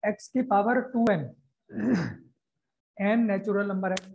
X की power 2n, n natural number है,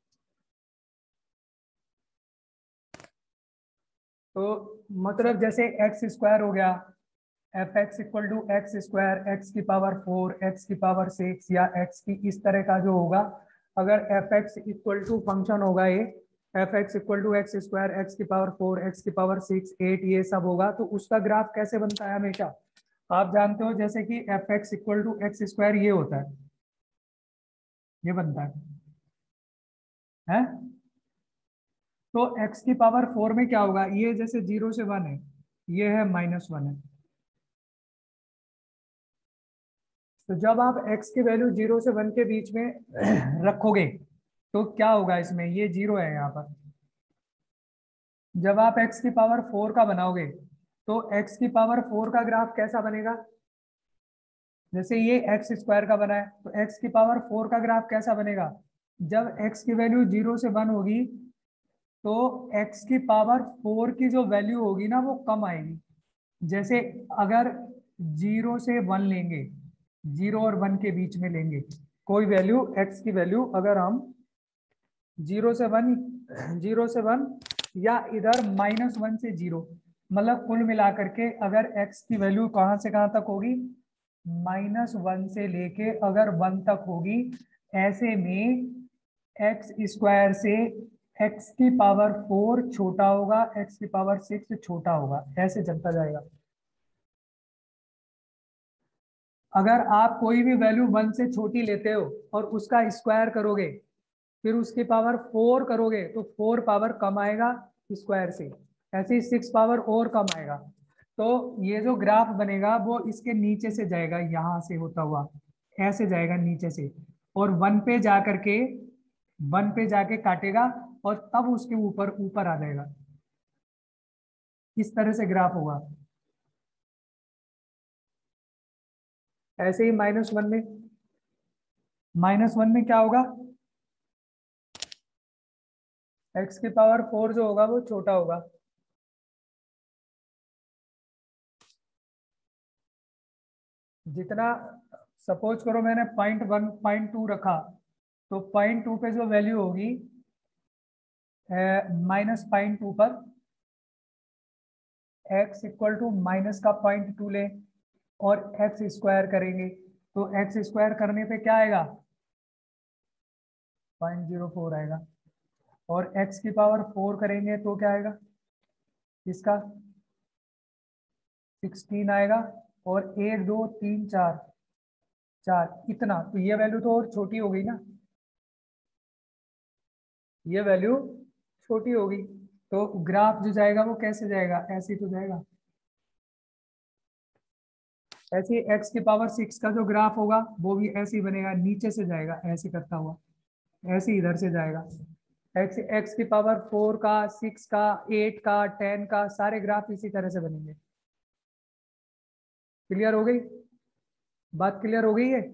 तो मतलब जैसे एक्स स्क्वायर हो गया, f x equal to x square, x की पावर 4, एक्स की पावर 6, या एक्स की इस तरह का जो होगा, अगर f x equal to function होगा ये, f x equal to x square, x की पावर 4, एक्स की पावर 6, 8, ये सब होगा, तो उसका ग्राफ कैसे बनता है हमेशा? आप जानते हो जैसे कि f x equal to x square ये होता है, ये बनता है? तो x की पावर 4 में क्या होगा, ये जैसे 0 से 1 है, ये है -1 है, तो जब आप x की वैल्यू 0 से 1 के बीच में रखोगे तो क्या होगा, इसमें ये 0 है यहाँ पर। जब आप x की पावर 4 का बनाओगे तो x की पावर 4 का ग्राफ कैसा बनेगा? जैसे ये एक्स स्क्वायर का बना है, तो x की पावर 4 का ग्राफ कैसा बनेगा? जब x की वैल्यू 0 से 1 होगी तो x की पावर 4 की जो वैल्यू होगी ना वो कम आएगी। जैसे अगर 0 से 1 लेंगे, 0 और 1 के बीच में लेंगे कोई वैल्यू, x की वैल्यू अगर हम 0 से 1, 0 से 1 या इधर -1 से 0, मतलब कुल मिलाकर के अगर x की वैल्यू कहां से कहां तक होगी, -1 से लेके अगर 1 तक होगी, ऐसे में एक्स स्क्वायर से x की पावर 4 छोटा होगा, x की पावर 6 छोटा होगा, ऐसे चलता जाएगा। अगर आप कोई भी वैल्यू 1 से छोटी लेते हो और उसका स्क्वायर करोगे, फिर उसकी पावर 4 करोगे, तो 4 पावर कम आएगा स्क्वायर से, ऐसे ही 6 पावर और कम आएगा। तो ये जो ग्राफ बनेगा वो इसके नीचे से जाएगा, यहां से होता हुआ ऐसे जाएगा नीचे से, और 1 पे जाकर के 1 पे जाके काटेगा, और तब उसके ऊपर ऊपर आ जाएगा। इस तरह से ग्राफ होगा। ऐसे ही -1 में क्या होगा, एक्स की पावर 4 जो होगा वो छोटा होगा, जितना, सपोज करो मैंने 0.1 0.2 रखा, तो 0.2 पे जो वैल्यू होगी, -0.2 पर x इक्वल टू माइनस का 0.2 ले और एक्स स्क्वायर करेंगे, तो एक्स स्क्वायर करने पे क्या आएगा, 0.04 आएगा, और x की पावर 4 करेंगे तो क्या आएगा, इसका 16 आएगा, और 1 2 3 4 4 इतना, तो ये वैल्यू तो और छोटी हो गई ना, ये वैल्यू छोटी होगी, तो ग्राफ जो जाएगा वो कैसे जाएगा, ऐसे ही तो जाएगा। ऐसे ही एक्स की पावर 6 का जो ग्राफ होगा वो भी ऐसे ही बनेगा, नीचे से जाएगा ऐसे करता हुआ, ऐसे ही इधर से जाएगा। एक्स एक्स की पावर 4 का, 6 का, 8 का, 10 का, सारे ग्राफ इसी तरह से बनेंगे। क्लियर हो गई बात, क्लियर हो गई है?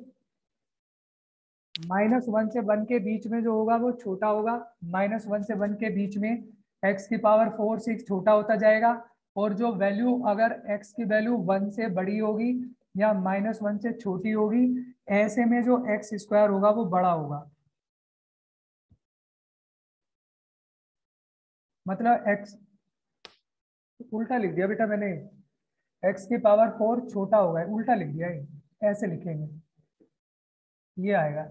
-1 से 1 के बीच में जो होगा वो छोटा होगा, -1 से 1 के बीच में एक्स की पावर 4 6 छोटा होता जाएगा, और जो वैल्यू अगर एक्स की वैल्यू 1 से बड़ी होगी या -1 से छोटी होगी, ऐसे में जो एक्स स्क्वायर होगा वो बड़ा होगा। मतलब एक्स, उल्टा लिख दिया बेटा मैंने, एक्स की पावर 4 छोटा होगा, उल्टा लिख दिया है, ऐसे लिखेंगे, ये आएगा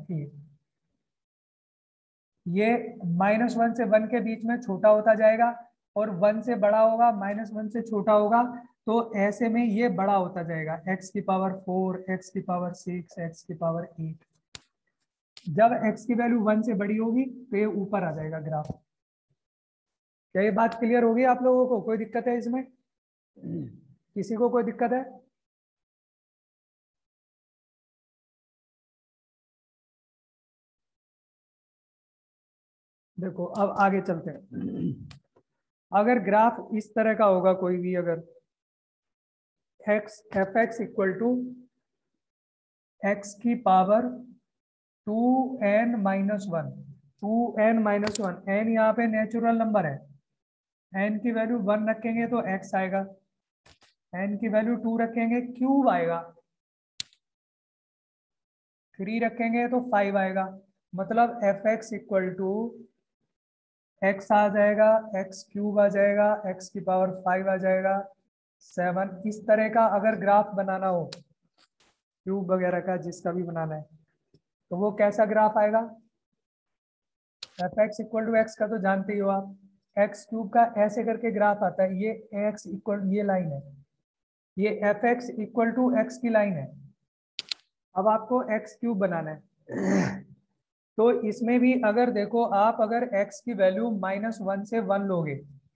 ये -1 से 1 के बीच में छोटा होता जाएगा, और 1 से बड़ा होगा, -1 से छोटा होगा, तो ऐसे में ये बड़ा होता जाएगा, एक्स की पावर 4, एक्स की पावर 6, एक्स की पावर 8। जब एक्स की वैल्यू 1 से बड़ी होगी तो ये ऊपर आ जाएगा ग्राफ। क्या ये बात क्लियर होगी आप लोगों को, कोई दिक्कत है इसमें? किसी को कोई दिक्कत है? देखो अब आगे चलते हैं। अगर ग्राफ इस तरह का होगा कोई भी, अगर x f x equal to x की पावर 2n-1, 2n-1, n यहाँ पे नेचुरल नंबर है, n की वैल्यू 1 रखेंगे तो x आएगा, n की वैल्यू 2 रखेंगे क्यूब आएगा, 3 रखेंगे तो 5 आएगा, मतलब f x equal to x आ जाएगा, एक्स क्यूब आ जाएगा, एक्स की पावर 5 आ जाएगा 7। इस तरह का अगर ग्राफ बनाना हो क्यूब वगैरह का, जिसका भी बनाना है, तो वो कैसा ग्राफ आएगा? F x equal to x का तो जानते ही हो आप, एक्स क्यूब का ऐसे करके ग्राफ आता है, ये एक्स इक्वल, ये लाइन है, ये f x equal to x की लाइन है। अब आपको एक्स क्यूब बनाना है तो इसमें भी अगर देखो आप, अगर एक्स की वैल्यू -1 से 1 लोगे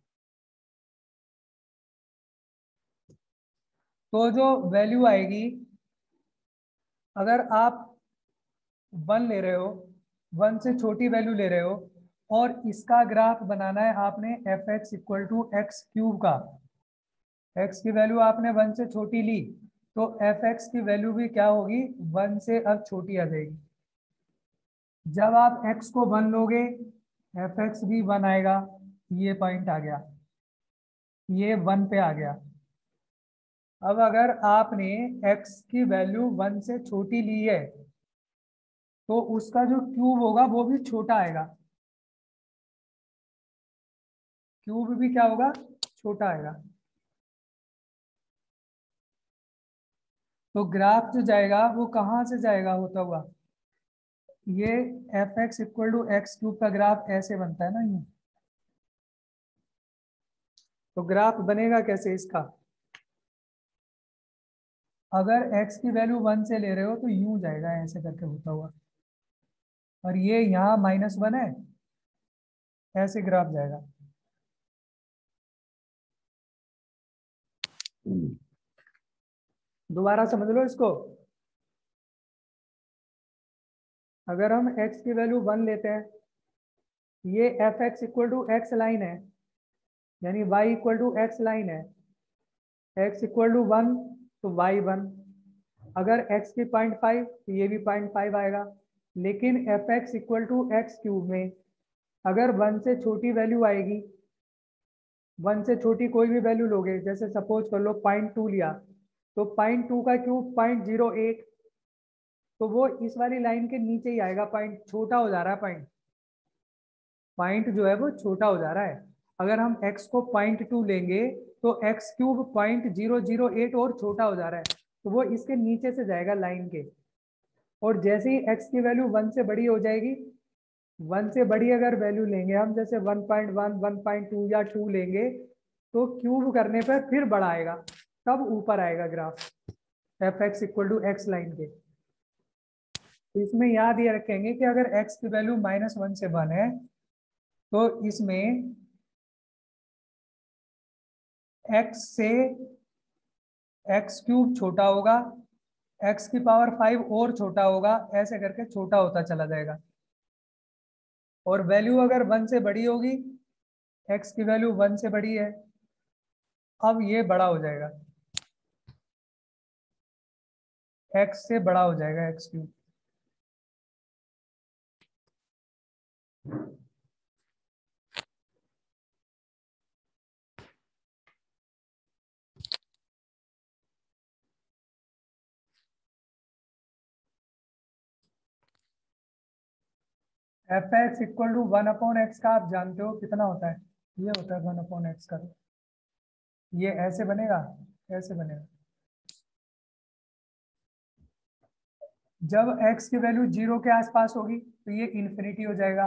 तो जो वैल्यू आएगी, अगर आप 1 ले रहे हो, 1 से छोटी वैल्यू ले रहे हो, और इसका ग्राफ बनाना है आपने f x equal to x cube का, एक्स की वैल्यू आपने 1 से छोटी ली, तो एफ एक्स की वैल्यू भी क्या होगी? 1 से अब छोटी आ जाएगी। जब आप x को 1 लोगे, एफ एक्स भी 1 आएगा, ये पॉइंट आ गया, ये 1 पे आ गया। अब अगर आपने x की वैल्यू 1 से छोटी ली है, तो उसका जो क्यूब होगा वो भी छोटा आएगा, क्यूब भी क्या होगा? छोटा आएगा। तो ग्राफ जो जाएगा वो कहाँ से जाएगा होता हुआ? ये f x equal to x cube का ग्राफ ऐसे बनता है ना, ये। तो ग्राफ बनेगा कैसे इसका? अगर x की वैल्यू 1 से ले रहे हो तो यूं जाएगा ऐसे करके होता हुआ, और ये यहाँ -1 है, ऐसे ग्राफ जाएगा। दोबारा समझ लो इसको। अगर हम x की वैल्यू 1 लेते हैं, ये f x equal to x line है, यानी y equal to x line है, x इक्वल टू 1 तो y 1, अगर x की 0.5 तो ये भी 0.5 आएगा। लेकिन f x equal to x cube में अगर 1 से छोटी वैल्यू आएगी, 1 से छोटी कोई भी वैल्यू लोगे, जैसे सपोज कर लो 0.2 लिया, तो 0.2 का क्यूब 0.08, तो वो इस वाली लाइन के नीचे ही आएगा, पॉइंट छोटा हो जा रहा है, पॉइंट पॉइंट जो है वो छोटा हो जा रहा है। अगर हम x को 0.2 लेंगे तो x क्यूब 0.008 और छोटा हो जा रहा है, तो वो इसके नीचे से जाएगा लाइन के। और जैसे ही x की वैल्यू 1 से बड़ी हो जाएगी, 1 से बड़ी अगर वैल्यू लेंगे हम, जैसे 1.1, 1.2 या 2 लेंगे, तो क्यूब करने पर फिर बढ़ा आएगा, तब ऊपर आएगा graph f x equal to x line के। तो इसमें याद ये रखेंगे कि अगर x की वैल्यू -1 से 1 है, तो इसमें x से एक्स क्यूब छोटा होगा, x की पावर 5 और छोटा होगा, ऐसे करके छोटा होता चला जाएगा। और वैल्यू अगर 1 से बड़ी होगी, x की वैल्यू 1 से बड़ी है, अब ये बड़ा हो जाएगा, x से बड़ा हो जाएगा x cube. F x equal to 1/x का आप जानते हो कितना होता है? ये होता है 1/x का। ये ऐसे बनेगा, ऐसे बनेगा। जब x की वैल्यू 0 के आसपास होगी तो ये इन्फिनिटी हो जाएगा,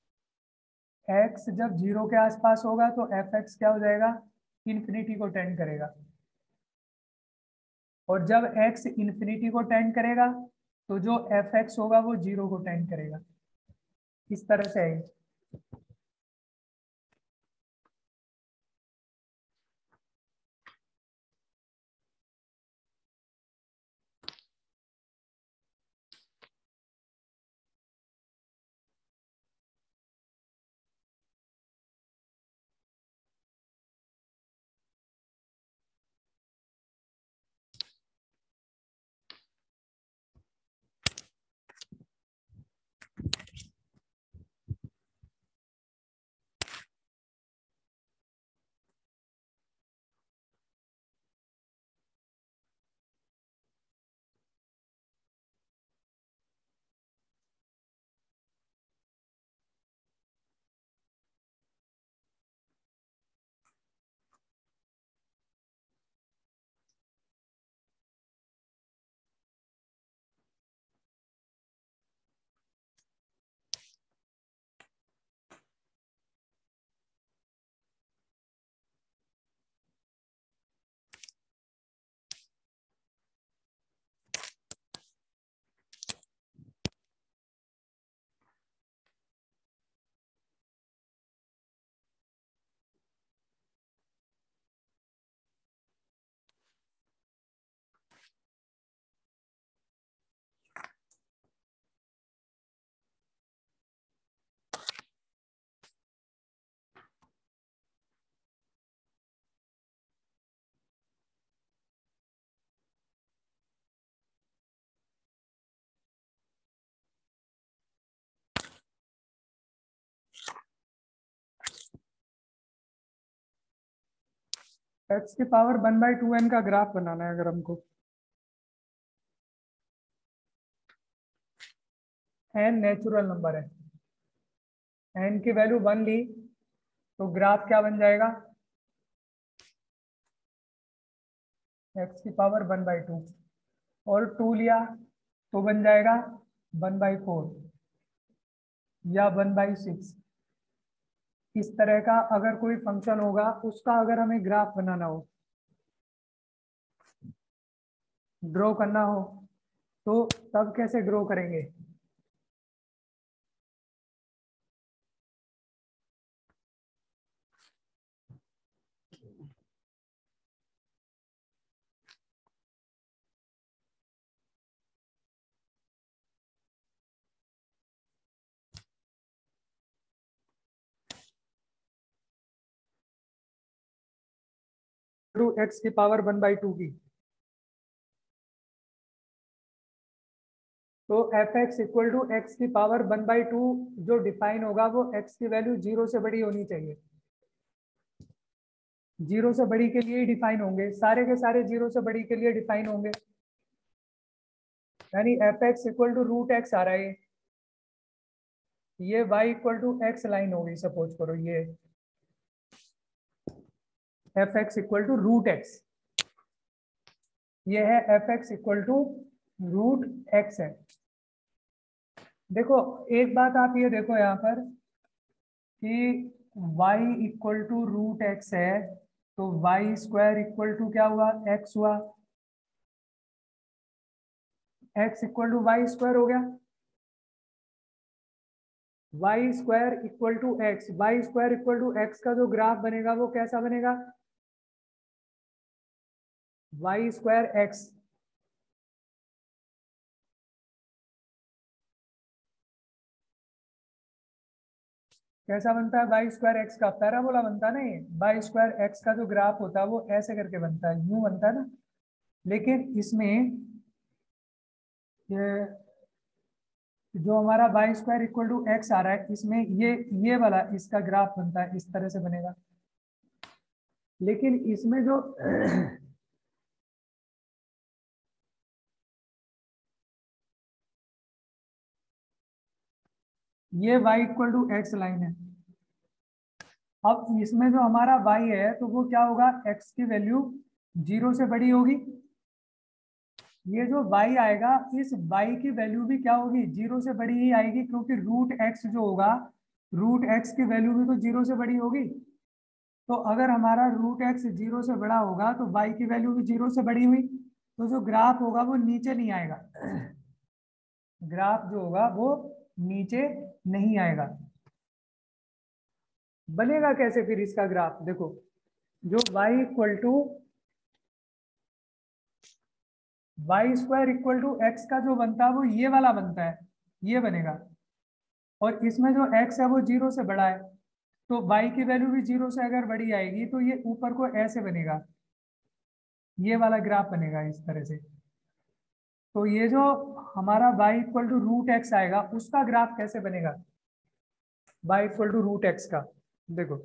x जब 0 के आसपास होगा तो एफ एक्स क्या हो जाएगा? इन्फिनिटी को टेंड करेगा। और जब x इन्फिनिटी को टेंड करेगा, तो जो एफ एक्स होगा वो 0 को टेंड करेगा। इस तरह से है। एक्स की पावर 1/2n का ग्राफ बनाना है अगर हमको। n नेचुरल नंबर है, n की वैल्यू 1 ली तो ग्राफ क्या बन जाएगा, एक्स की पावर 1/2, और 2 लिया तो बन जाएगा 1/4 या 1/6। इस तरह का अगर कोई फंक्शन होगा उसका अगर हमें ग्राफ बनाना हो, ड्रॉ करना हो, तो तब कैसे ड्रॉ करेंगे। एक्स की पावर 1/2 की, तो f x equal to x की पावर 1/2 जो डिफाइन होगा वो एक्स की वैल्यू 0 से बड़ी होनी चाहिए। 0 से बड़ी के लिए ही डिफाइन होंगे, सारे के सारे 0 से बड़ी के लिए डिफाइन होंगे। यानी f x equal to root x आ रहा है, ये y equal to x line होगी, सपोज करो ये f x equal to root x, ये है f x equal to root x है। देखो एक बात आप ये देखो यहाँ पर कि y equal to root x है, तो वाई स्क्वायर इक्वल टू क्या हुआ, x हुआ, x equal to y square हो गया, y square equal to x, y square equal to x का जो ग्राफ बनेगा वो कैसा बनेगा, वाई स्क्वायर एक्स। कैसा बनता है, वाई स्क्वायर एक्स का पैराबोला बनता है ना, ये वाई स्क्वायर एक्स का जो ग्राफ होता है वो ऐसे करके बनता है, यूं बनता है ना। लेकिन इसमें ये जो हमारा y square equal to x आ रहा है, इसमें ये वाला इसका ग्राफ बनता है, इस तरह से बनेगा। लेकिन इसमें जो ये y equal to x line है, अब इसमें जो हमारा y है तो वो क्या होगा, x की वैल्यू 0 से बड़ी होगी। ये जो y आएगा, इस y की वैल्यू भी क्या होगी, 0 से बड़ी ही आएगी, क्योंकि रूट x जो होगा, रूट x की वैल्यू भी तो 0 से बड़ी होगी। तो अगर हमारा रूट एक्स 0 से बड़ा होगा तो y की वैल्यू भी 0 से बड़ी हुई, तो जो ग्राफ होगा वो नीचे नहीं आएगा, ग्राफ जो होगा वो नीचे नहीं आएगा। बनेगा कैसे फिर इसका ग्राफ, देखो जो y equal to y square equal to x का जो बनता है वो ये वाला बनता है, ये बनेगा। और इसमें जो x है वो 0 से बड़ा है, तो y की वैल्यू भी 0 से अगर बड़ी आएगी तो ये ऊपर को ऐसे बनेगा, ये वाला ग्राफ बनेगा इस तरह से। तो ये जो हमारा y equal to root x आएगा उसका ग्राफ कैसे बनेगा, y equal to root x का, देखो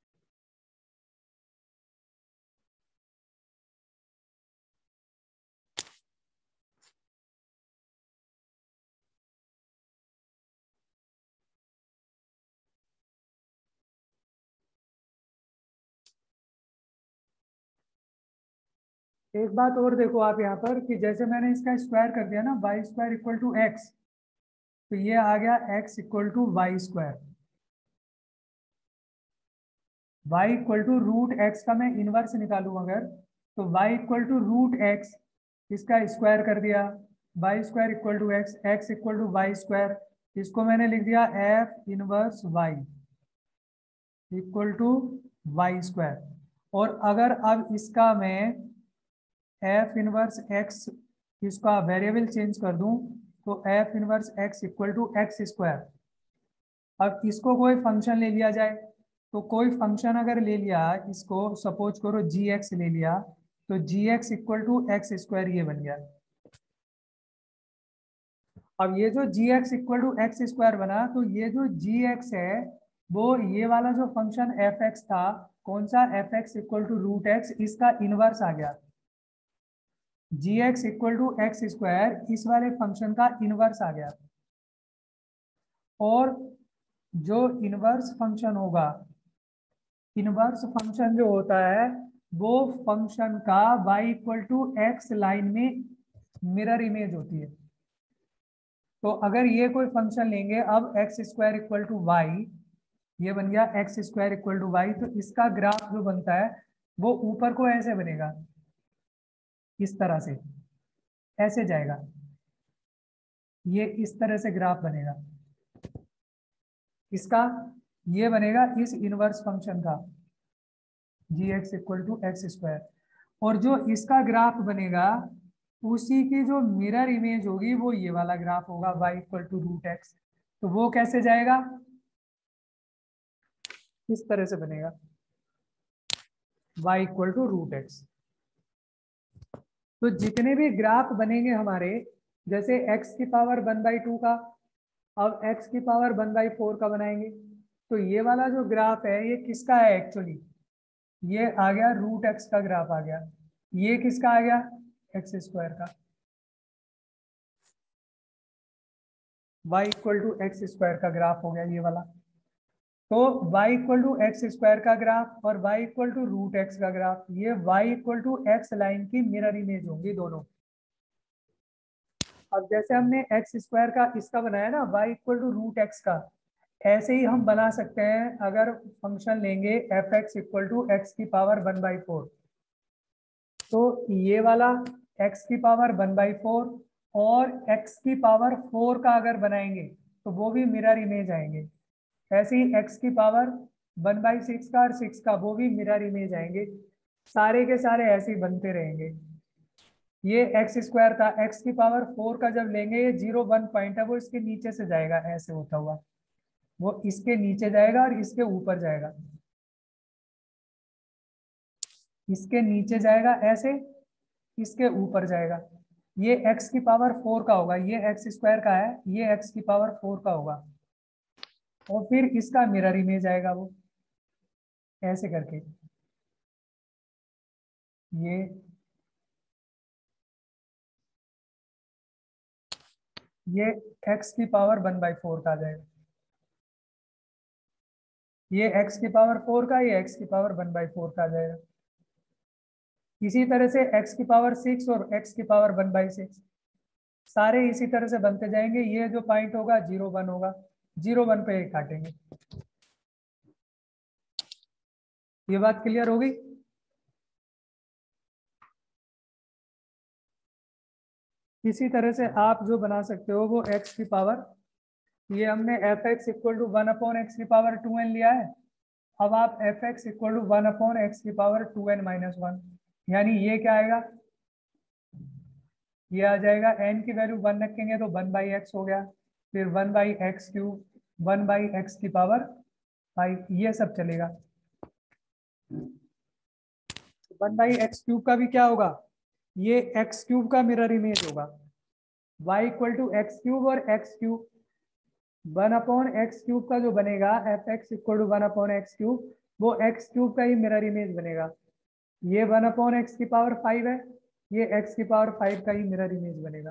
एक बात और देखो आप यहाँ पर कि जैसे मैंने इसका स्क्वायर कर दिया ना, y square equal to x, तो ये आ गया x equal to y square. Y equal to root x का मैं इनवर्स निकालू अगर, तो y equal to root x, इसका स्क्वायर कर दिया, y square equal to x, x equal to y square, इसको मैंने लिख दिया f inverse y equal to y square. और अगर अब इसका मैं एफ इनवर्स एक्स, इसका वेरिएबल चेंज कर दूं, तो f inverse x equal to x square. अब इसको कोई फंक्शन ले लिया जाए, तो कोई फंक्शन अगर ले लिया, इसको सपोज करो जी एक्स ले लिया, तो g x equal to x square ये बन गया। अब ये जो g x equal to x square बना, तो ये जो जी एक्स है वो ये वाला जो फंक्शन एफ एक्स था, कौन सा, f x equal to root x, इसका इनवर्स आ गया। G x equal to x square इस वाले फंक्शन का इनवर्स आ गया। और जो इनवर्स फंक्शन होगा, इनवर्स फंक्शन जो होता है वो फंक्शन का y equal to x line में मिरर इमेज होती है। तो अगर ये कोई फंक्शन लेंगे, अब x square equal to y, ये बन गया x square equal to Y, तो इसका ग्राफ जो बनता है वो ऊपर को ऐसे बनेगा, इस तरह से ऐसे जाएगा, ये इस तरह से ग्राफ बनेगा इसका, ये बनेगा इस इनवर्स फंक्शन का g x equal to x square. और जो इसका ग्राफ बनेगा उसी की जो मिरर इमेज होगी वो ये वाला ग्राफ होगा y equal to root x. तो वो कैसे जाएगा, इस तरह से बनेगा y equal to root x. तो जितने भी ग्राफ बनेंगे हमारे, जैसे x की पावर 1/2 का, अब x की पावर 1/4 का बनाएंगे, तो ये वाला जो ग्राफ है ये किसका है एक्चुअली, ये आ गया रूट एक्स का ग्राफ आ गया। ये किसका आ गया, एक्स स्क्वायर का। y equal to x square का ग्राफ हो गया ये वाला। तो y equal to x square का ग्राफ और y equal to root x का ग्राफ, ये y equal to x line की मिरर इमेज होंगी दोनों। अब जैसे हमने एक्स स्क्वायर का इसका बनाया ना y equal to root x का, ऐसे ही हम बना सकते हैं अगर फंक्शन लेंगे f x equal to x की पावर 1/4। तो ये वाला x की पावर 1/4 और x की पावर 4 का अगर बनाएंगे तो वो भी मिरर इमेज आएंगे। ऐसे ही x की पावर 1/6 का और 6 का वो भी मिरर इमेज आएंगे। सारे के सारे ऐसे ही बनते रहेंगे। ये एक्स स्क्वायर था, x की पावर 4 का जब लेंगे, ये 0 1 पॉइंट है वो इसके नीचे से जाएगा ऐसे होता हुआ, वो इसके नीचे जाएगा और इसके ऊपर जाएगा, इसके नीचे जाएगा ऐसे, इसके ऊपर जाएगा। ये x की पावर 4 का होगा, ये एक्स स्क्वायर का है, ये x की पावर 4 का होगा, और फिर इसका मिरर इमेज आएगा वो ऐसे करके, ये ये x की पावर 1/4 का आ जाएगा, ये x की पावर 4 का, ये x की पावर 1/4 का आ जाएगा। इसी तरह से x की पावर 6 और x की पावर 1/6, सारे इसी तरह से बनते जाएंगे। ये जो पॉइंट होगा 0 1 होगा, 0 1 पे काटेंगे। ये बात क्लियर हो गई। इसी तरह से आप जो बना सकते हो वो x की पावर, ये हमने F x equal to 1/x की पावर 2n लिया है। अब आप F x equal to 1/x की पावर 2n-1, यानी ये क्या आएगा, ये आ जाएगा n की वैल्यू 1 रखेंगे तो 1/x हो गया, फिर 1/x³ 1/x की पावर 5, ये सब चलेगा। 1/x³ का भी क्या होगा, ये x³ का मिरर इमेज होगा, y इक्वल टू x³ और x³। 1/x³ का जो बनेगा F x equal to 1/x³, वो x³ का ही मिरर इमेज बनेगा। ये 1/x की पावर 5 है, ये x की पावर 5 का ही मिरर इमेज बनेगा।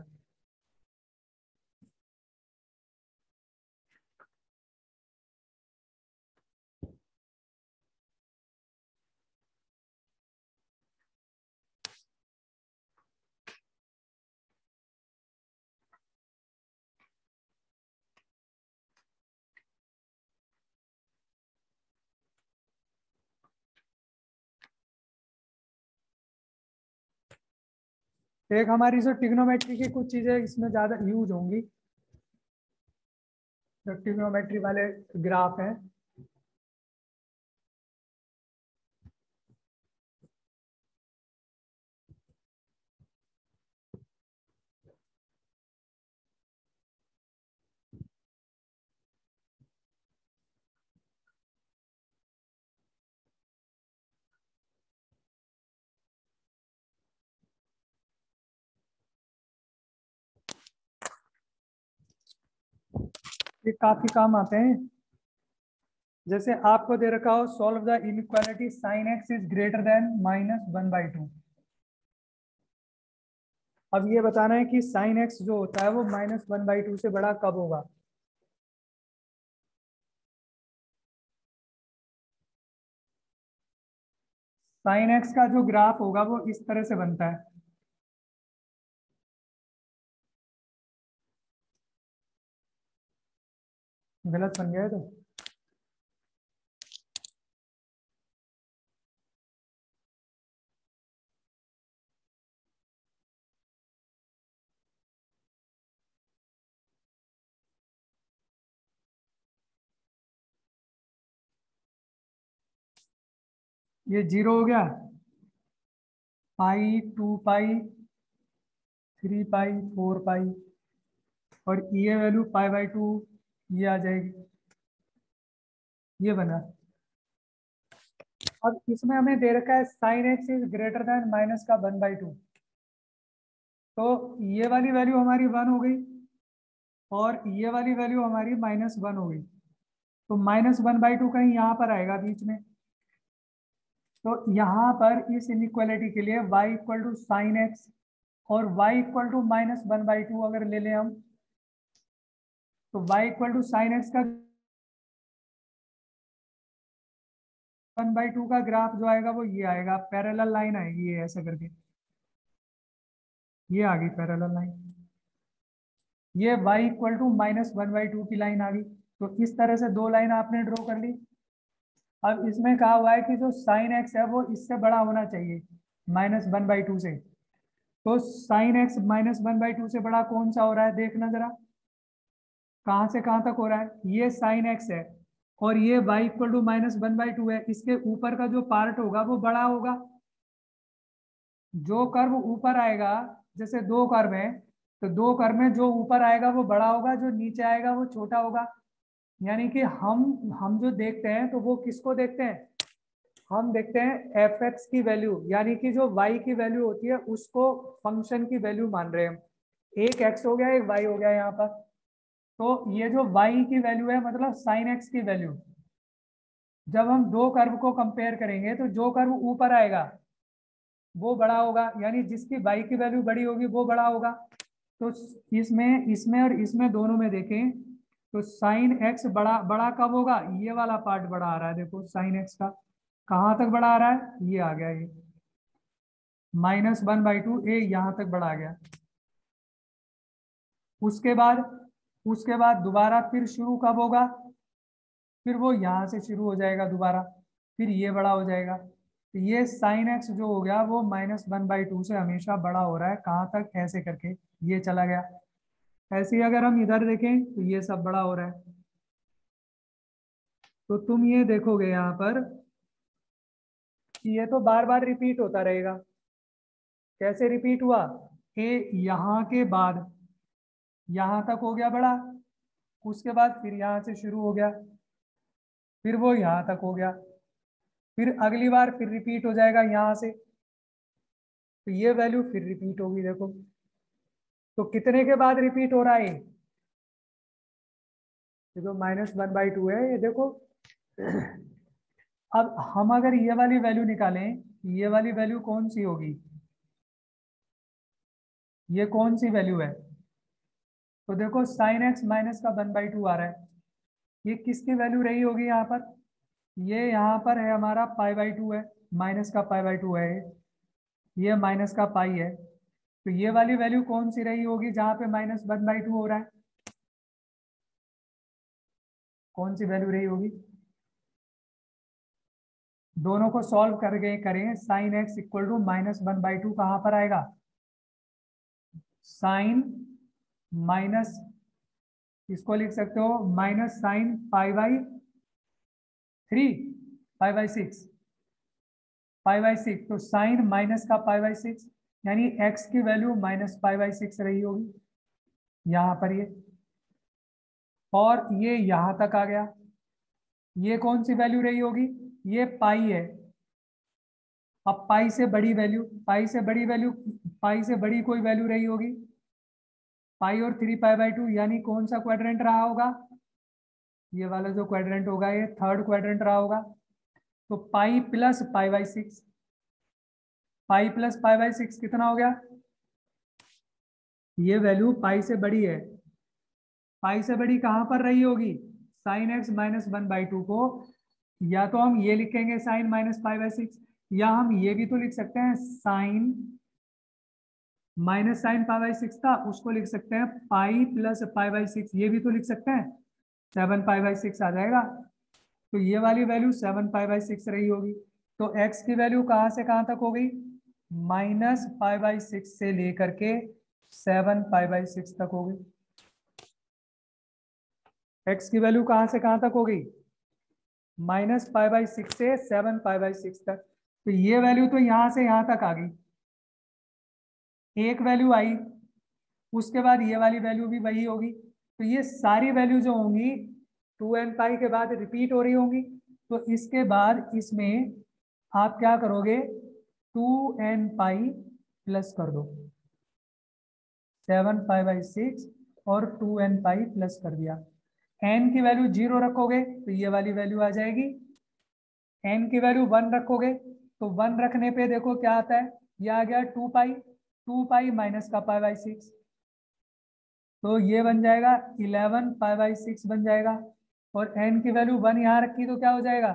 एक हमारी जो ट्रिग्नोमेट्री की कुछ चीजें इसमें ज्यादा यूज होंगी, जो ट्रिग्नोमेट्री वाले ग्राफ हैं। ये काफी काम आते हैं। जैसे आपको दे रखा हो solve the inequality sine x is greater than -1/2। अब ये बताना है कि साइन एक्स जो होता है वो -1/2 से बड़ा कब होगा। साइन एक्स का जो ग्राफ होगा वो इस तरह से बनता है। गलत बन गया है तो ये 0 हो गया, पाई, 2 पाई, 3 पाई, 4 पाई, और ये वैल्यू पाई/2 ये आ जाएगी, ये बना। अब इसमें हमें दे रखा है sine x is greater than -1/2, तो ये वाली वैल्यू हमारी 1 हो गई और ये वाली वैल्यू हमारी -1 हो गई। तो -1/2 कहीं यहाँ पर आएगा बीच में। तो यहाँ पर इस इनइक्वालिटी के लिए y equal to sine x और y इक्वल टू -1/2 अगर ले लें हम, तो y equal to sine x का 1/2 का ग्राफ जो आएगा वो ये आएगा, पैरेलल लाइन आएगी ये ऐसा करके, ये आ गई पैरेलल लाइन। ये y इक्वल टू -1/2 की लाइन आ गई। तो इस तरह से दो लाइन आपने ड्रॉ कर ली। अब इसमें कहा हुआ है कि जो साइन एक्स है वो इससे बड़ा होना चाहिए -1/2 से। तो साइन एक्स -1/2 से बड़ा कौन सा हो रहा है देखना जरा, कहाँ से कहाँ तक हो रहा है। ये साइन एक्स है और ये y इक्वल टू -1/2 है, इसके ऊपर का जो पार्ट होगा वो बड़ा होगा। जो कर्व ऊपर आएगा, जैसे दो कर्व है तो दो कर्व में जो ऊपर आएगा वो बड़ा होगा, जो नीचे आएगा वो छोटा होगा। यानी कि हम जो देखते हैं तो वो किसको देखते हैं, हम देखते हैं एफ एक्स की वैल्यू, यानी कि जो वाई की वैल्यू होती है उसको फंक्शन की वैल्यू मान रहे हैं हम। एक एक्स हो गया एक वाई हो गया यहाँ पर। तो ये जो वाई की वैल्यू है मतलब साइन एक्स की वैल्यू, जब हम दो कर्व को कंपेयर करेंगे तो जो कर्व ऊपर आएगा वो बड़ा होगा, यानी जिसकी वाई की वैल्यू बड़ी होगी वो बड़ा होगा। तो इसमें इसमें और इसमें दोनों में देखें तो साइन एक्स बड़ा बड़ा कब होगा, ये वाला पार्ट बड़ा आ रहा है, देखो साइन एक्स का कहाँ तक बड़ा आ रहा है, ये आ गया ये -1/2, ए यहाँ तक बड़ा आ गया। उसके बाद दोबारा फिर शुरू कब होगा, फिर वो यहाँ से शुरू हो जाएगा दोबारा, फिर ये बड़ा हो जाएगा। तो ये साइन एक्स जो हो गया वो -1/2 से हमेशा बड़ा हो रहा है, कहाँ तक, ऐसे करके ये चला गया। ऐसे ही अगर हम इधर देखें तो ये सब बड़ा हो रहा है। तो तुम ये देखोगे यहाँ पर कि ये तो बार बार रिपीट होता रहेगा। कैसे रिपीट हुआ, ए यहाँ के बाद यहाँ तक हो गया बड़ा, उसके बाद फिर यहाँ से शुरू हो गया, फिर वो यहाँ तक हो गया, फिर अगली बार फिर रिपीट हो जाएगा यहाँ से, तो ये वैल्यू फिर रिपीट होगी। देखो तो कितने के बाद रिपीट हो रहा है ये जो -1/2 है, ये देखो। अब हम अगर ये वाली वैल्यू निकालें, ये वाली वैल्यू कौन सी होगी, ये कौन सी वैल्यू है, तो देखो साइन एक्स माइनस का 1/2 आ रहा है, ये किसकी वैल्यू रही होगी यहाँ पर, ये यहाँ पर है हमारा पाई/2 है, माइनस का पाई/2 है, ये माइनस का पाई है। तो ये वाली वैल्यू कौन सी रही होगी जहाँ पे -1/2 हो रहा है, कौन सी वैल्यू रही होगी। दोनों को सॉल्व करके करें, साइन एक्स इक्वल टू -1/2 कहाँ पर आएगा, साइन माइनस, इसको लिख सकते हो -sin π/3, π/6, π/6। तो साइन माइनस का π/6 यानी x की वैल्यू -π/6 रही होगी यहाँ पर ये, और ये यहाँ तक आ गया, ये कौन सी वैल्यू रही होगी, ये पाई है। अब पाई से बड़ी वैल्यू, पाई से बड़ी कोई वैल्यू रही होगी, पाई और 3 π/2, यानी कौन सा क्वाड्रेंट रहा होगा, ये वाला जो क्वाड्रेंट होगा ये थर्ड क्वाड्रेंट रहा होगा। तो pi plus pi by 6, pi plus pi by 6 कितना हो गया? ये वैल्यू पाई से बड़ी है। पाई से बड़ी कहां पर रही होगी? साइन एक्स माइनस 1/2 को या तो हम ये लिखेंगे साइन माइनस पाई बाई 6, या हम ये भी तो लिख सकते हैं sine minus sine pi by 6 था उसको लिख सकते हैं पाई प्लस पाई बाई 6, ये भी तो लिख सकते हैं 7 पाई बाई 6 आ जाएगा। तो ये वाली वैल्यू 7 पाई बाई 6 रही होगी। तो x की वैल्यू कहां से कहां तक हो गई? माइनस पाई बाई 6 से लेकर के 7 पाई बाई 6 तक हो गई। x की वैल्यू कहां से कहां तक हो गई? माइनस पाई बाई 6 से 7 पाई बाई 6 तक। तो ये वैल्यू तो यहां से यहां तक आ गई, एक वैल्यू आई, उसके बाद ये वाली वैल्यू भी वही होगी। तो ये सारी वैल्यू जो होंगी 2n पाई के बाद रिपीट हो रही होंगी। तो इसके बाद इसमें आप क्या करोगे? 2n पाई प्लस कर दो, 7 पाई बाई 6 और 2n पाई प्लस कर दिया। n की वैल्यू 0 रखोगे तो ये वाली वैल्यू आ जाएगी, n की वैल्यू 1 रखोगे तो 1 रखने पे देखो क्या आता है, ये आ गया 2 पाई, 2 पाई माइनस का पाई बाई 6, तो ये बन जाएगा 11 पाई बाई 6 बन जाएगा। और n की वैल्यू 1 यहाँ रखी तो क्या हो जाएगा?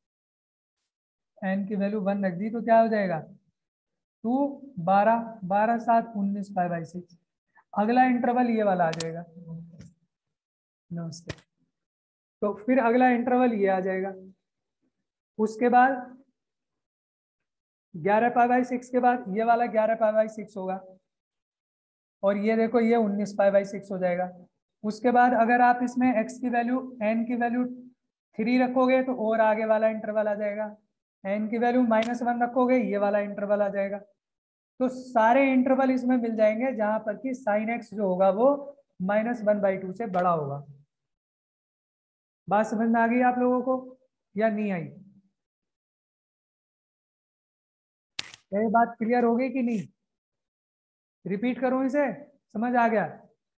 n की वैल्यू 1 रख दी तो क्या हो जाएगा? 2 12 12 7 19 पाई बाई 6। अगला इंटरवल ये वाला आ जाएगा। नमस्ते। तो फिर अगला इंटरवल ये आ जाएगा। उसके बाद 11 पाई बाई 6 के बाद ये वाला 11 पाई बाई 6 होगा, और ये देखो ये 19 पाई बाई 6 हो जाएगा। उसके बाद अगर आप इसमें x की वैल्यू n की वैल्यू 3 रखोगे तो और आगे वाला इंटरवल आ जाएगा, n की वैल्यू -1 रखोगे ये वाला इंटरवल आ जाएगा। तो सारे इंटरवल इसमें मिल जाएंगे जहां पर कि साइन एक्स जो होगा वो -1/2 से बड़ा होगा। बात समझ में आ गई आप लोगों को या नहीं आई? ये बात क्लियर हो गई कि नहीं? रिपीट करूं इसे? समझ आ गया?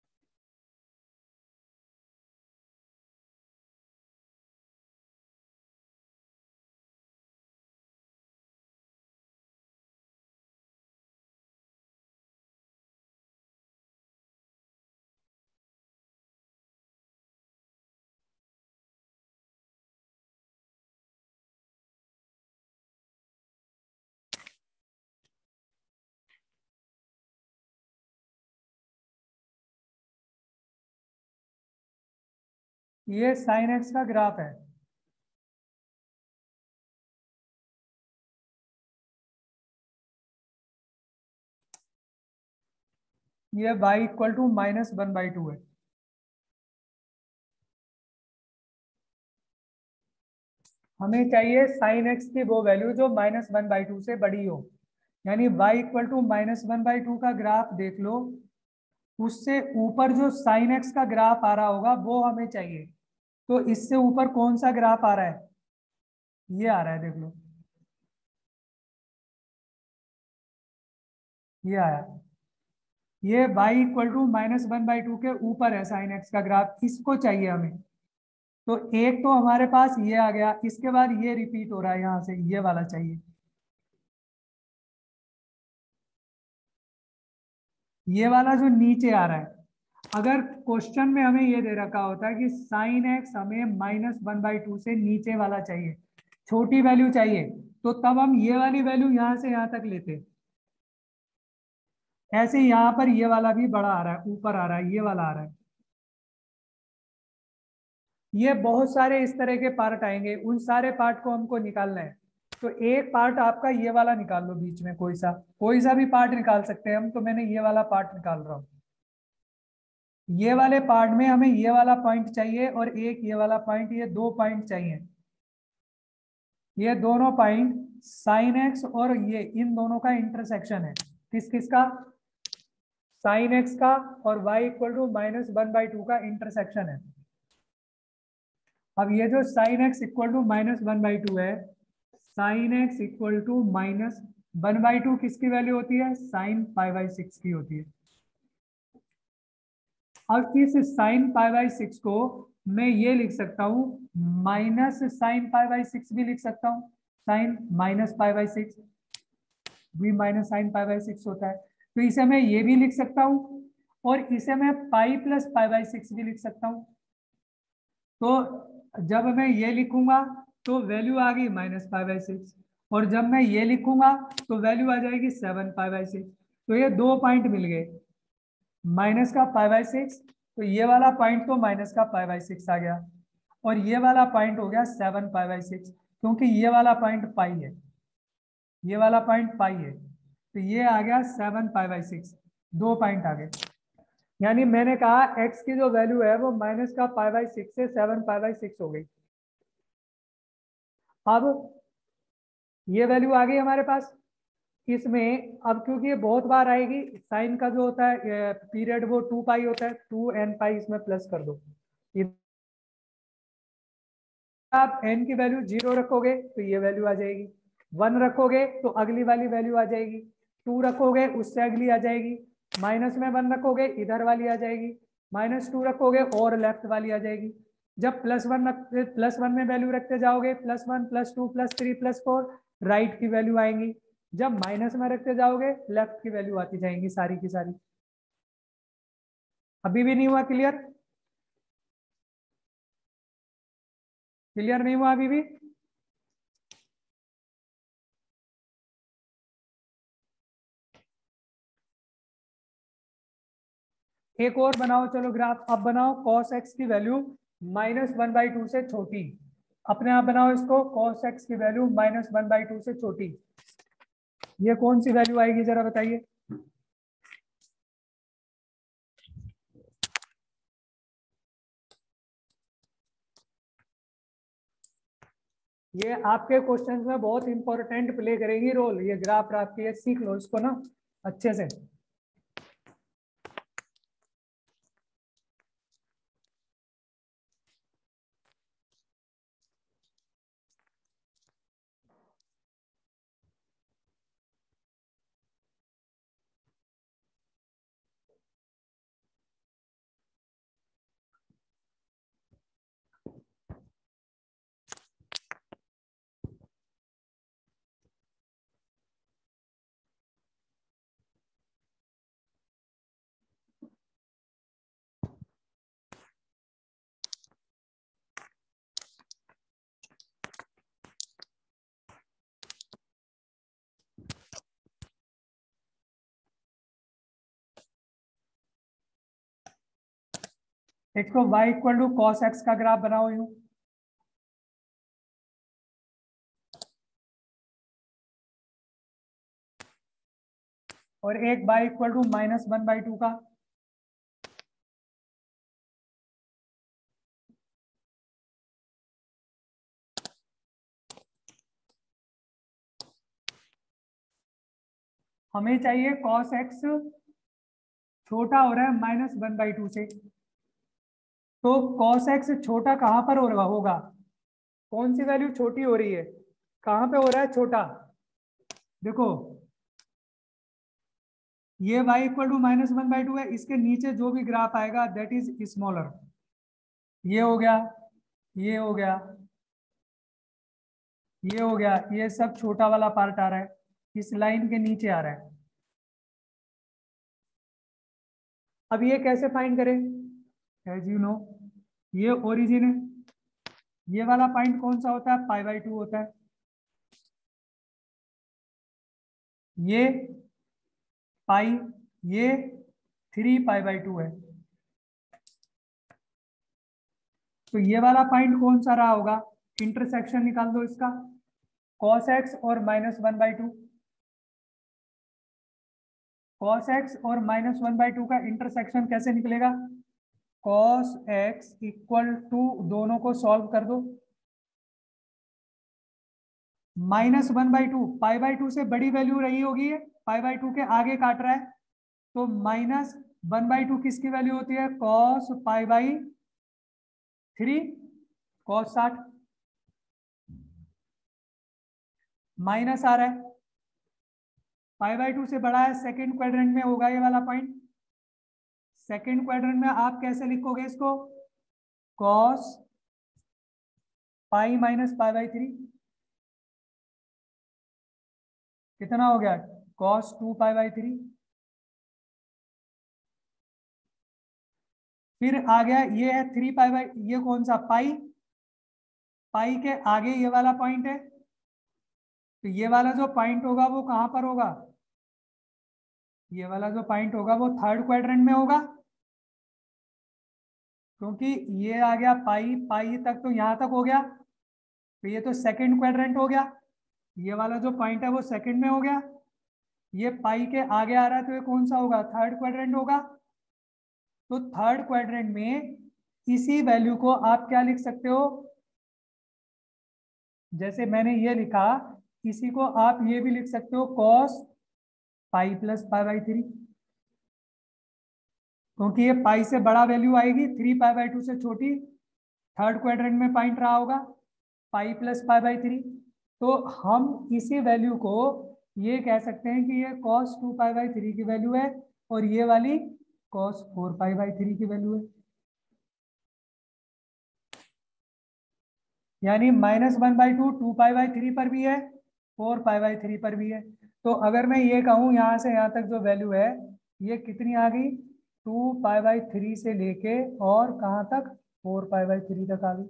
ये साइन एक्स का ग्राफ है। ये y इक्वल टू -1/2 है। हमें चाहिए साइन एक्स की वो वैल्यू जो -1/2 से बड़ी हो, यानी y इक्वल टू -1/2 का ग्राफ देख लो, उससे ऊपर जो साइन एक्स का ग्राफ आ रहा होगा वो हमें चाहिए। तो इससे ऊपर कौन सा ग्राफ आ रहा है? ये आ रहा है, देख लो, ये आया। ये y इक्वल टू -1/2 के ऊपर है साइन एक्स का ग्राफ, इसको चाहिए हमें। तो एक तो हमारे पास ये आ गया, इसके बाद ये रिपीट हो रहा है यहां से, ये वाला चाहिए। ये वाला जो नीचे आ रहा है, अगर क्वेश्चन में हमें ये दे रखा होता है कि साइन एक्स हमें -1/2 से नीचे वाला चाहिए, छोटी वैल्यू चाहिए, तो तब हम ये वाली वैल्यू यहां से यहां तक लेते। ऐसे यहाँ पर ये वाला भी बड़ा आ रहा है, ऊपर आ रहा है, ये वाला आ रहा है। ये बहुत सारे इस तरह के पार्ट आएंगे, उन सारे पार्ट को हमको निकालना है। तो एक पार्ट आपका ये वाला निकाल लो, बीच में कोई सा भी पार्ट निकाल सकते हैं हम, तो मैंने ये वाला पार्ट निकाल रहा हूँ। ये वाले पार्ट में हमें ये वाला पॉइंट चाहिए और एक ये वाला पॉइंट, ये दो पॉइंट चाहिए। ये दोनों पॉइंट साइन एक्स और ये इन दोनों का इंटरसेक्शन है। किस किस का? साइन एक्स का और y इक्वल टू -1/2 का इंटरसेक्शन है। अब ये जो साइन एक्स इक्वल टू -1/2 है, साइन एक्स इक्वल टू -1/2 किसकी वैल्यू होती है? साइन पाई बाई 6 की होती है। अब इस साइन पाई बाई 6 को मैं ये लिख सकता हूँ माइनस साइन पाई बाई 6 भी लिख सकता हूँ। साइन माइनस पाई बाई 6 भी माइनस साइन पाई बाई 6 होता है, तो इसे मैं ये भी लिख सकता हूँ और इसे मैं पाई प्लस पाई बाई 6 भी लिख सकता हूँ। तो जब मैं ये लिखूंगा तो वैल्यू आ गई माइनस पाई बाई 6, और जब मैं ये लिखूंगा तो वैल्यू आ जाएगी 7 पाई बाई 6। तो ये 2 पॉइंट मिल गए, माइनस का पाई बाई 6, तो ये वाला पॉइंट तो माइनस का पाई बाई 6 आ गया, और ये वाला पॉइंट हो गया 7 पाई बाई 6, क्योंकि ये वाला पॉइंट पाई है, ये वाला पॉइंट पाई है, तो ये आ गया 7 पाई बाई 6। 2 पॉइंट आ गए, यानी मैंने कहा x की जो वैल्यू है वो माइनस का पाई बाई 6 से 7 पाई बाई 6 हो गई। अब ये वैल्यू आ गई हमारे पास। इसमें अब क्योंकि ये बहुत बार आएगी, साइन का जो होता है पीरियड वो 2 पाई होता है, 2n पाई इसमें प्लस कर दो। आप n की वैल्यू 0 रखोगे तो ये वैल्यू आ जाएगी, 1 रखोगे तो अगली वाली वैल्यू आ जाएगी, 2 रखोगे उससे अगली आ जाएगी, माइनस में 1 रखोगे इधर वाली आ जाएगी, -2 रखोगे और लेफ्ट वाली आ जाएगी। जब +1 में वैल्यू रखते जाओगे +1 +2 +3 +4 राइट की वैल्यू आएंगी। जब माइनस में रखते जाओगे लेफ्ट की वैल्यू आती जाएंगी सारी की सारी। अभी भी नहीं हुआ क्लियर? क्लियर नहीं हुआ अभी भी? एक और बनाओ, चलो ग्राफ। अब बनाओ cos x की वैल्यू -1/2 से छोटी। अपने आप बनाओ इसको, cos x की वैल्यू -1/2 से छोटी। ये कौन सी वैल्यू आएगी जरा बताइए। ये आपके क्वेश्चंस में बहुत इंपॉर्टेंट प्ले करेगी रोल, ये ग्राफ की है, सीख लो इसको ना अच्छे से। इसको y equal to cos x का ग्राफ बनाओ यूं, और एक y इक्वल टू -1/2 का। हमें चाहिए cos x छोटा हो रहा है -1/2 से, तो cos x छोटा कहां पर होगा? कौन सी वैल्यू छोटी हो रही है, कहां पे हो रहा है छोटा? देखो ये y इक्वल टू -1/2 है, इसके नीचे जो भी ग्राफ आएगा दैट इज स्मॉलर। ये हो गया, ये हो गया, ये हो गया, ये सब छोटा वाला पार्ट आ रहा है, इस लाइन के नीचे आ रहा है। अब ये कैसे फाइंड करें? एज यू नो ये ओरिजिन है, ये वाला पॉइंट कौन सा होता है? π/2 होता है। ये पाई, ये 3π/2 है। तो ये वाला पॉइंट कौन सा रहा होगा? इंटरसेक्शन निकाल दो इसका, cos x और -1/2। cos x और -1/2 का इंटरसेक्शन कैसे निकलेगा? cos x इक्वल टू, दोनों को सॉल्व कर दो, -1/2 π/2 से बड़ी वैल्यू रही होगी, π/2 के आगे काट रहा है, तो -1/2 किसकी वैल्यू होती है? cos π/3 cos 60, माइनस आ रहा है, π/2 से बड़ा है, सेकेंड क्वाड्रेंट में होगा ये वाला पॉइंट, सेकेंड क्वाड्रेंट में आप कैसे लिखोगे इसको? Cos pi minus pi by 3 कितना हो गया? Cos 2 pi by 3। फिर आ गया ये है 3 पाई बाई, ये कौन सा? पाई। पाई के आगे ये वाला पॉइंट है, तो ये वाला जो पॉइंट होगा वो कहां पर होगा? ये वाला जो पॉइंट होगा वो थर्ड क्वाड्रेंट में होगा, क्योंकि ये आ गया पाई, पाई तक तो यहां तक हो गया, तो ये तो सेकंड क्वाड्रेंट हो गया। ये वाला जो पॉइंट है वो सेकंड में हो गया, ये पाई के आगे आ रहा है, तो ये कौन सा होगा? थर्ड क्वाड्रेंट होगा। तो थर्ड क्वाड्रेंट में इसी वैल्यू को आप क्या लिख सकते हो? जैसे मैंने ये लिखा, इसी को आप ये भी लिख सकते हो, cos pi plus pi by 3, क्योंकि ये पाई से बड़ा वैल्यू आएगी, 3 पाई बाई 2 से छोटी, थर्ड क्वाड्रेंट में पॉइंट रहा होगा, पाई प्लस पाई बाई 3। तो हम इसी वैल्यू को ये कह सकते हैं कि ये कॉस 2 पाई बाई 3 की वैल्यू है, और ये वाली कॉस 4 पाई बाई 3 की वैल्यू है। यानी -1/2 2 पाई बाई 3 पर भी है, 4 पाई बाई 3 पर भी है। तो अगर मैं ये कहूँ यहाँ से यहाँ तक जो वैल्यू है ये कितनी आ गई? 2 पाई बाई 3 से लेके और कहाँ तक? 4 पाई बाई 3 तक आ गई।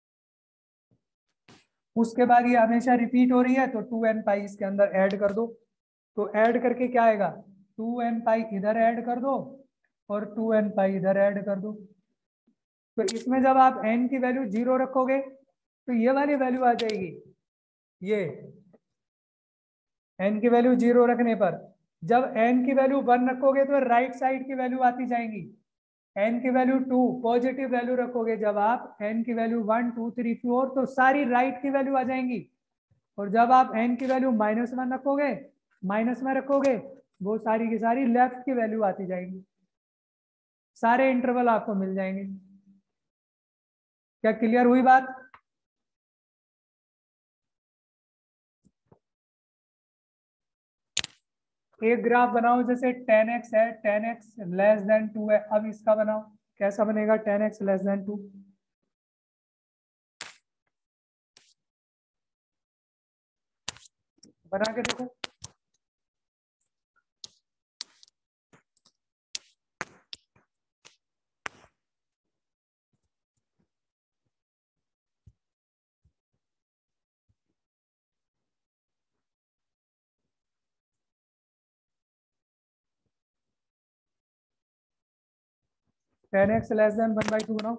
उसके बाद ये हमेशा रिपीट हो रही है, तो 2n पाई इसके अंदर ऐड कर दो। तो ऐड करके क्या आएगा? 2n पाई इधर ऐड कर दो और 2n पाई इधर ऐड कर दो। तो इसमें जब आप n की वैल्यू 0 रखोगे तो ये वाली वैल्यू आ जाएगी, ये n की वैल्यू 0 रखने पर। जब n की वैल्यू 1 रखोगे तो राइट साइड की वैल्यू आती जाएंगी। n की वैल्यू 2 पॉजिटिव वैल्यू रखोगे, जब आप n की वैल्यू 1 2 3 4 तो सारी राइट की वैल्यू आ जाएंगी। और जब आप n की वैल्यू -1 रखोगे, माइनस में रखोगे, वो सारी की सारी लेफ्ट की वैल्यू आती जाएंगी। सारे इंटरवल आपको मिल जाएंगे। क्या क्लियर हुई बात? एक ग्राफ बनाओ, जैसे 10x है, 10x लेस देन 2 है। अब इसका बनाओ, कैसा बनेगा 10x लेस देन 2? बना के देखो। टेन एक्स लेस देन 1/2 बनाओ।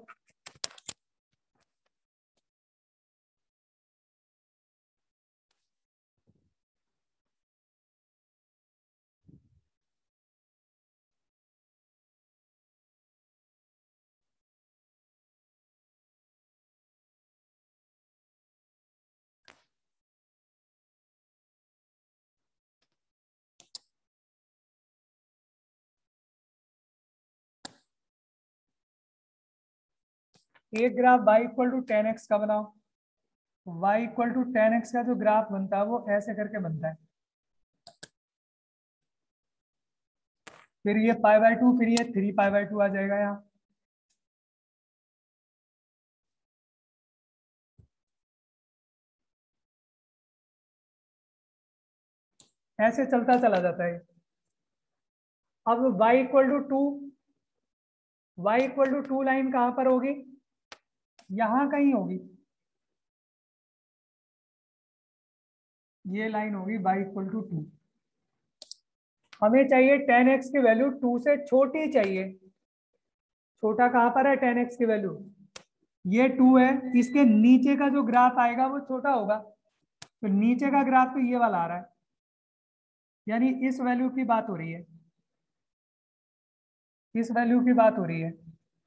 एक graph y equal to 10x का बनाओ। y इक्वल टू 10x का जो ग्राफ बनता है वो ऐसे करके बनता है, फिर ये π/2, फिर ये 3π/2 आ जाएगा यहाँ। ऐसे चलता चला जाता है। अब y equal to 2, y equal to 2 line कहां पर होगी? यहां कहीं होगी, ये लाइन होगी y इक्वल टू 2। हमें चाहिए 10x की वैल्यू 2 से छोटी चाहिए। छोटा कहां पर है 10x की वैल्यू? ये 2 है, इसके नीचे का जो ग्राफ आएगा वो छोटा होगा, तो नीचे का ग्राफ तो ये वाला आ रहा है, यानी इस वैल्यू की बात हो रही है, इस वैल्यू की बात हो रही है।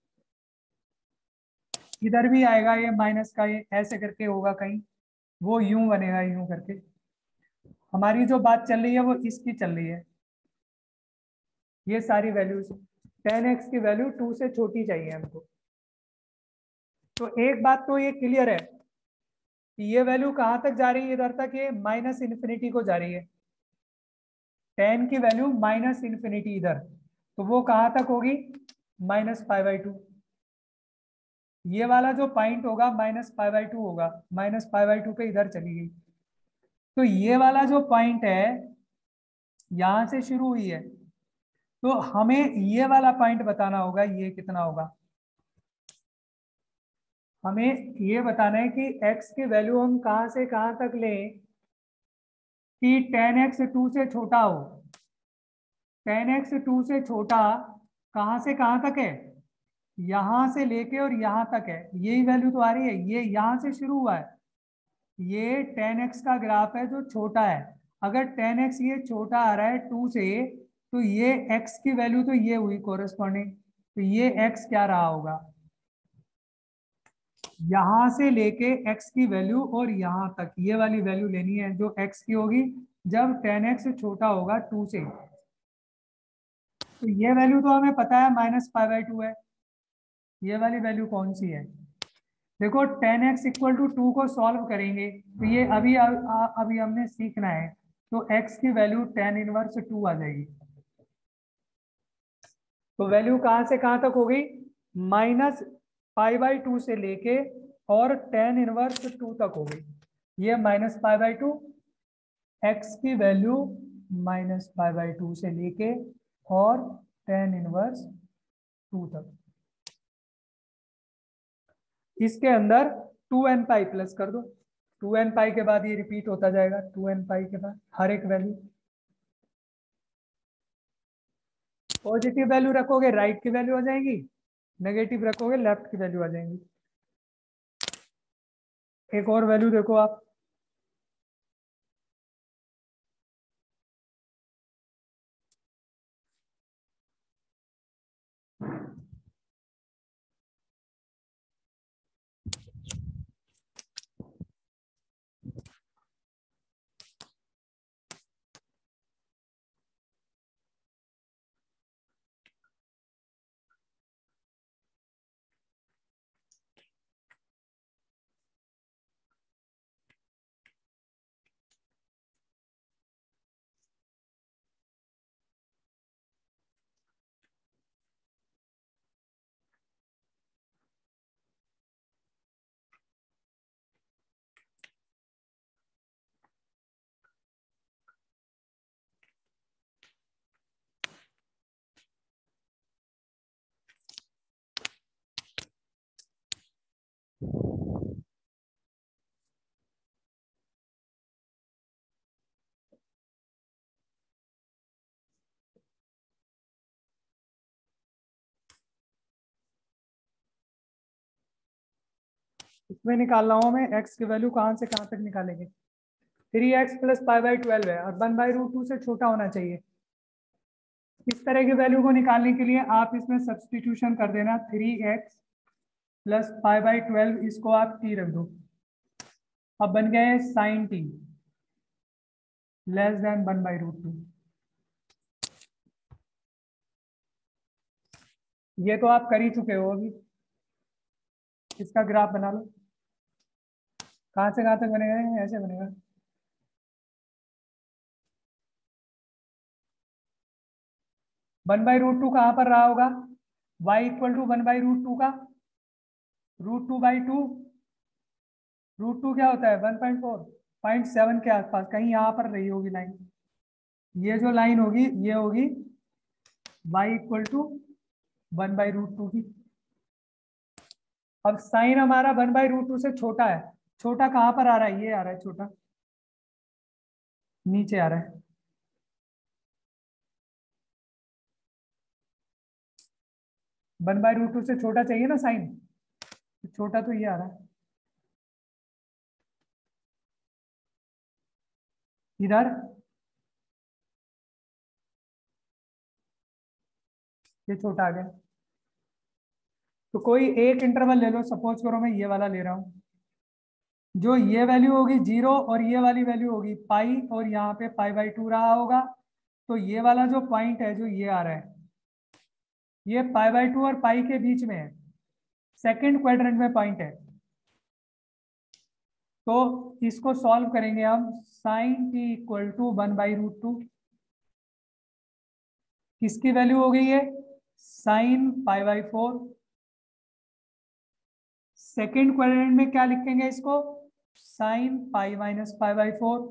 इधर भी आएगा ये माइनस का, ये ऐसे करके होगा कहीं, वो यूं बनेगा यूं करके। हमारी जो बात चल रही है वो इसकी चल रही है। ये सारी वैल्यूज 10x की वैल्यू 2 से छोटी चाहिए हमको। तो एक बात तो ये क्लियर है कि ये वैल्यू कहां तक जा रही है? इधर तक, ये -∞ को जा रही है। 10 की वैल्यू -∞ इधर, तो वो कहां तक होगी? -π/2। ये वाला जो पॉइंट होगा -π/2 होगा, -π/2 पे इधर चली गई। तो ये वाला जो पॉइंट है यहां से शुरू हुई है, तो हमें ये वाला पॉइंट बताना होगा ये कितना होगा। हमें ये बताना है कि x की वैल्यू हम कहां से कहां तक लें कि tan x 2 से छोटा हो। tan x 2 से छोटा कहां से कहां तक है, यहां से लेके और यहां तक है, यही वैल्यू तो आ रही है। ये यहां से शुरू हुआ है, ये tan x का ग्राफ है जो छोटा है। अगर tan x ये छोटा आ रहा है 2 से, तो ये x की वैल्यू तो ये हुई कोरेस्पॉन्डिंग। तो ये x क्या रहा होगा, यहां से लेके x की वैल्यू और यहां तक ये वाली वैल्यू लेनी है जो x की होगी जब tan x छोटा होगा 2 से। तो ये वैल्यू तो हमें पता है -π/2 है। ये वाली वैल्यू कौन सी है, देखो tan x = 2 को सॉल्व करेंगे तो ये अभी हमने सीखना है। तो x की वैल्यू tan 1/2 आ जाएगी। तो वैल्यू कहां से कहां तक होगी, -π/2 से लेके और tan 1/2 तक होगी। ये -π/2, x की वैल्यू -π/2 से लेके और tan 1/2 तक। इसके अंदर 2nπ प्लस कर दो, 2nπ के बाद ये रिपीट होता जाएगा, 2nπ के बाद हर एक वैल्यू। पॉजिटिव वैल्यू रखोगे राइट की वैल्यू आ जाएगी, नेगेटिव रखोगे लेफ्ट की वैल्यू आ जाएंगी। एक और वैल्यू देखो आप, इसमें निकाल रहा हूं मैं x की वैल्यू कहां से कहां तक निकालेंगे। 3x + π/12 है और 1/√2 से छोटा होना चाहिए। इस तरह की वैल्यू को निकालने के लिए आप इसमें सब्सटीट्यूशन कर देना, 3x + π/12, इसको आप t रख दो। अब बन गया है sin t लेस देन 1/√2। ये तो आप कर ही चुके हो अभी, इसका ग्राफ बना लो। कहां से कहां तक बनेगा, ऐसे बनेगा। वन बाई रूट टू कहां पर रहा होगा, y = 1/√2 का √2/2। √2 क्या होता है 1.4, 0.7 के आसपास कहीं यहाँ पर रही होगी लाइन। ये जो लाइन होगी ये होगी y = 1/√2 की। अब साइन हमारा 1/√2 से छोटा है, छोटा कहां पर आ रहा है, ये आ रहा है छोटा, नीचे आ रहा है। 1/√2 से छोटा चाहिए ना साइन, छोटा तो ये आ रहा है इधर, ये छोटा आ गया। तो कोई एक इंटरवल ले लो, सपोज करो मैं ये वाला ले रहा हूं, जो ये वैल्यू होगी 0 और ये वाली वैल्यू होगी पाई और यहाँ पे π/2 रहा होगा। तो ये वाला जो पॉइंट है जो ये आ रहा है, ये π/2 और पाई के बीच में है, सेकंड क्वाड्रेंट में पॉइंट है। तो इसको सॉल्व करेंगे हम, sin t = 1/√2। किसकी वैल्यू हो गई है, sine pi by 4। Second quadrant में क्या लिखेंगे इसको, sine pi minus pi by 4।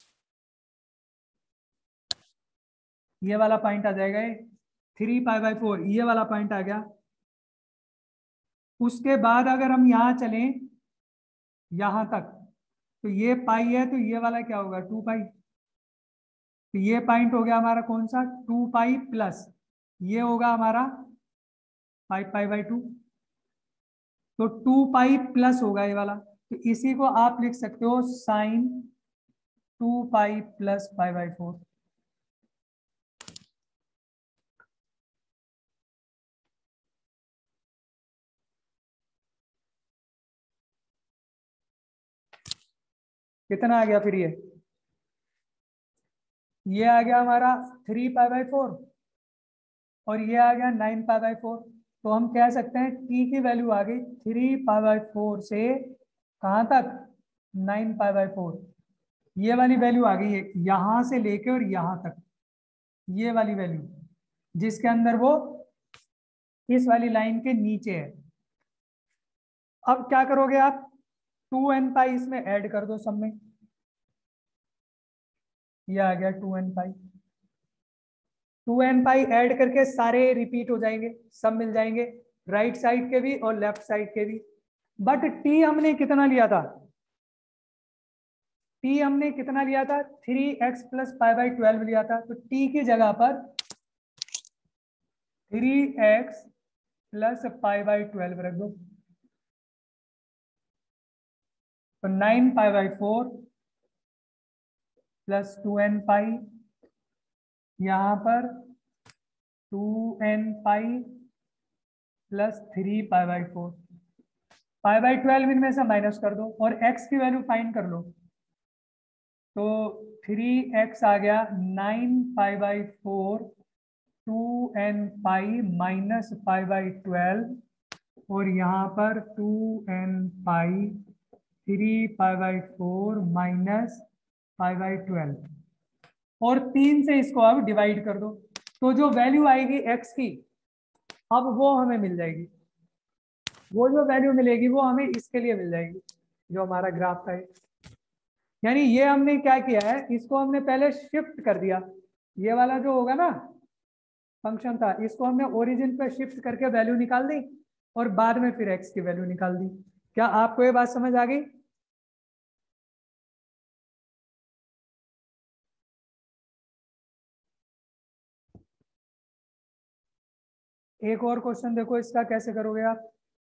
ये वाला पॉइंट आ जाएगा, 3 पाई बाई 4 ये वाला पॉइंट आ गया। उसके बाद अगर हम यहां चलें यहां तक, तो ये पाई है, तो ये वाला क्या होगा, 2 पाई। तो ये पॉइंट हो गया हमारा कौन सा, 2 पाई प्लस ये होगा हमारा 5 पाई बाई 2। तो 2 पाई प्लस होगा ये वाला, तो इसी को आप लिख सकते हो sine 2 pi plus pi by 4। कितना आ गया फिर ये आ गया हमारा 3 पाई बाई 4 और ये आ गया 9 पाई बाई 4। तो हम कह सकते हैं टी की वैल्यू आ गई 3 पाई बाई 4 से कहां तक, 9 पाई बाई 4। ये वाली वैल्यू आ गई है यहां से लेके और यहां तक, ये वाली वैल्यू जिसके अंदर वो इस वाली लाइन के नीचे है। अब क्या करोगे आप, 2n पाई इसमें ऐड कर दो सब में, ये आ गया 2n पाई। 2n पाई ऐड करके सारे रिपीट हो जाएंगे, सब मिल जाएंगे, राइट साइड के भी और लेफ्ट साइड के भी। बट टी हमने कितना लिया था, टी हमने कितना लिया था, 3x प्लस पाई बाई 12 लिया था। तो टी की जगह पर 3x प्लस पाई बाई 12 रख दो। तो 9 पाई बाई 4 प्लस 2n पाई, यहां पर 2n pi plus 3 pi by 4। Pi by 12 इनमें से माइनस कर दो और x की वैल्यू फाइंड कर लो। तो 3x आ गया 9 pi by 4 2n pi minus pi by 12 और यहाँ पर 2n pi 3 pi by 4 minus pi by 12 और 3 से इसको अब डिवाइड कर दो। तो जो वैल्यू आएगी x की अब वो हमें मिल जाएगी, वो जो वैल्यू मिलेगी वो हमें इसके लिए मिल जाएगी जो हमारा ग्राफ है। यानी ये हमने क्या किया है, इसको हमने पहले शिफ्ट कर दिया, ये वाला जो होगा ना फंक्शन था इसको हमने ओरिजिन पे शिफ्ट करके वैल्यू निकाल दी और बाद में फिर x की वैल्यू निकाल दी। क्या आपको ये बात समझ आ गई? एक और क्वेश्चन देखो इसका कैसे करोगे आप।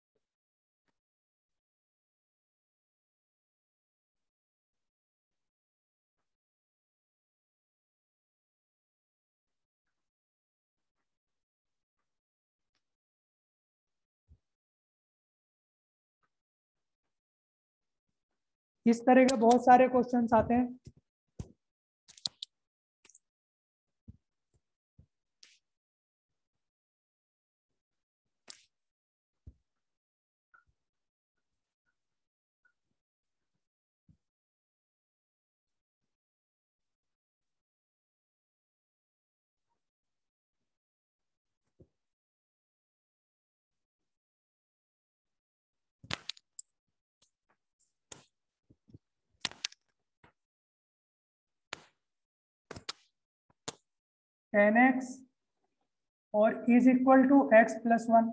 इस तरह के बहुत सारे क्वेश्चंस आते हैं। tan x और is equal to x plus 1,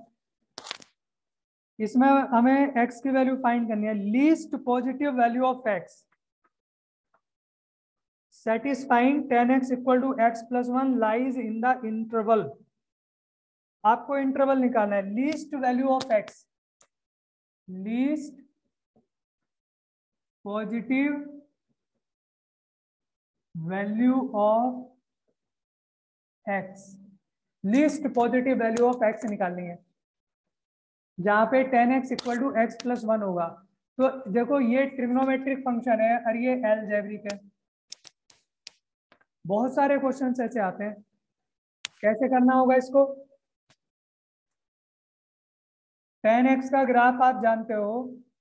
इसमें हमें x की वैल्यू फाइंड करनी है। Least positive value of x satisfying tan x equal to x plus 1 lies in the interval. आपको इंटरवल निकालना है, least value of x, least positive value of x, least positive value of x निकालनी है जहां पे tan x equal to x plus 1 होगा। तो देखो ये ट्रिग्नोमेट्रिक फंक्शन है और ये अलजेब्रिक है। बहुत सारे क्वेश्चंस ऐसे आते हैं, कैसे करना होगा इसको। tan x का ग्राफ आप जानते हो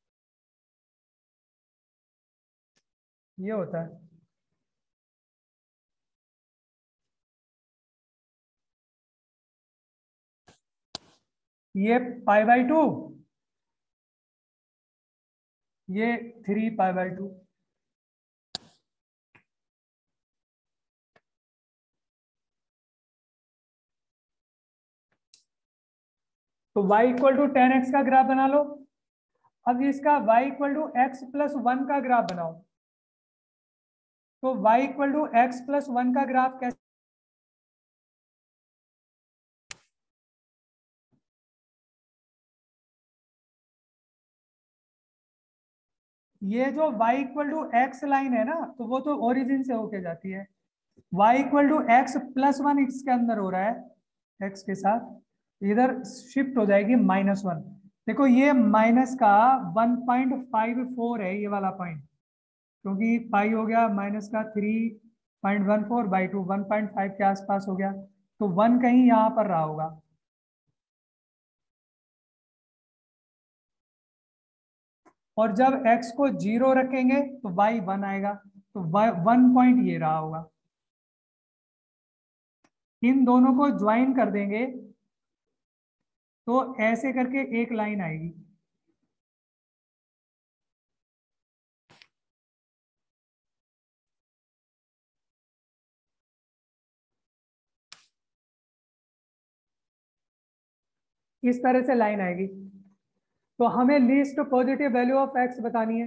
ये होता है, ये π/2, ये 3π/2। तो y इक्वल टू 10x का ग्राफ बना लो। अब इसका y इक्वल टू x+1 का ग्राफ बनाओ। तो y इक्वल टू x+1 का ग्राफ कैसे? ये जो y equal to x line है ना, तो वो तो ओरिजिन से होके जाती है। y इक्वल टू x+1 इसके अंदर हो रहा है, x के साथ इधर शिफ्ट हो जाएगी -1। देखो ये माइनस का 1.54 है ये वाला पॉइंट, क्योंकि पाई हो गया माइनस का 3.14/2, 1.5 के आसपास हो गया, तो 1 कहीं यहाँ पर रहा होगा। और जब x को 0 रखेंगे तो y 1 आएगा, तो 1 पॉइंट ये रहा होगा। इन दोनों को ज्वाइन कर देंगे तो ऐसे करके एक लाइन आएगी। इस तरह से लाइन आएगी। तो हमें least positive value of x बतानी है।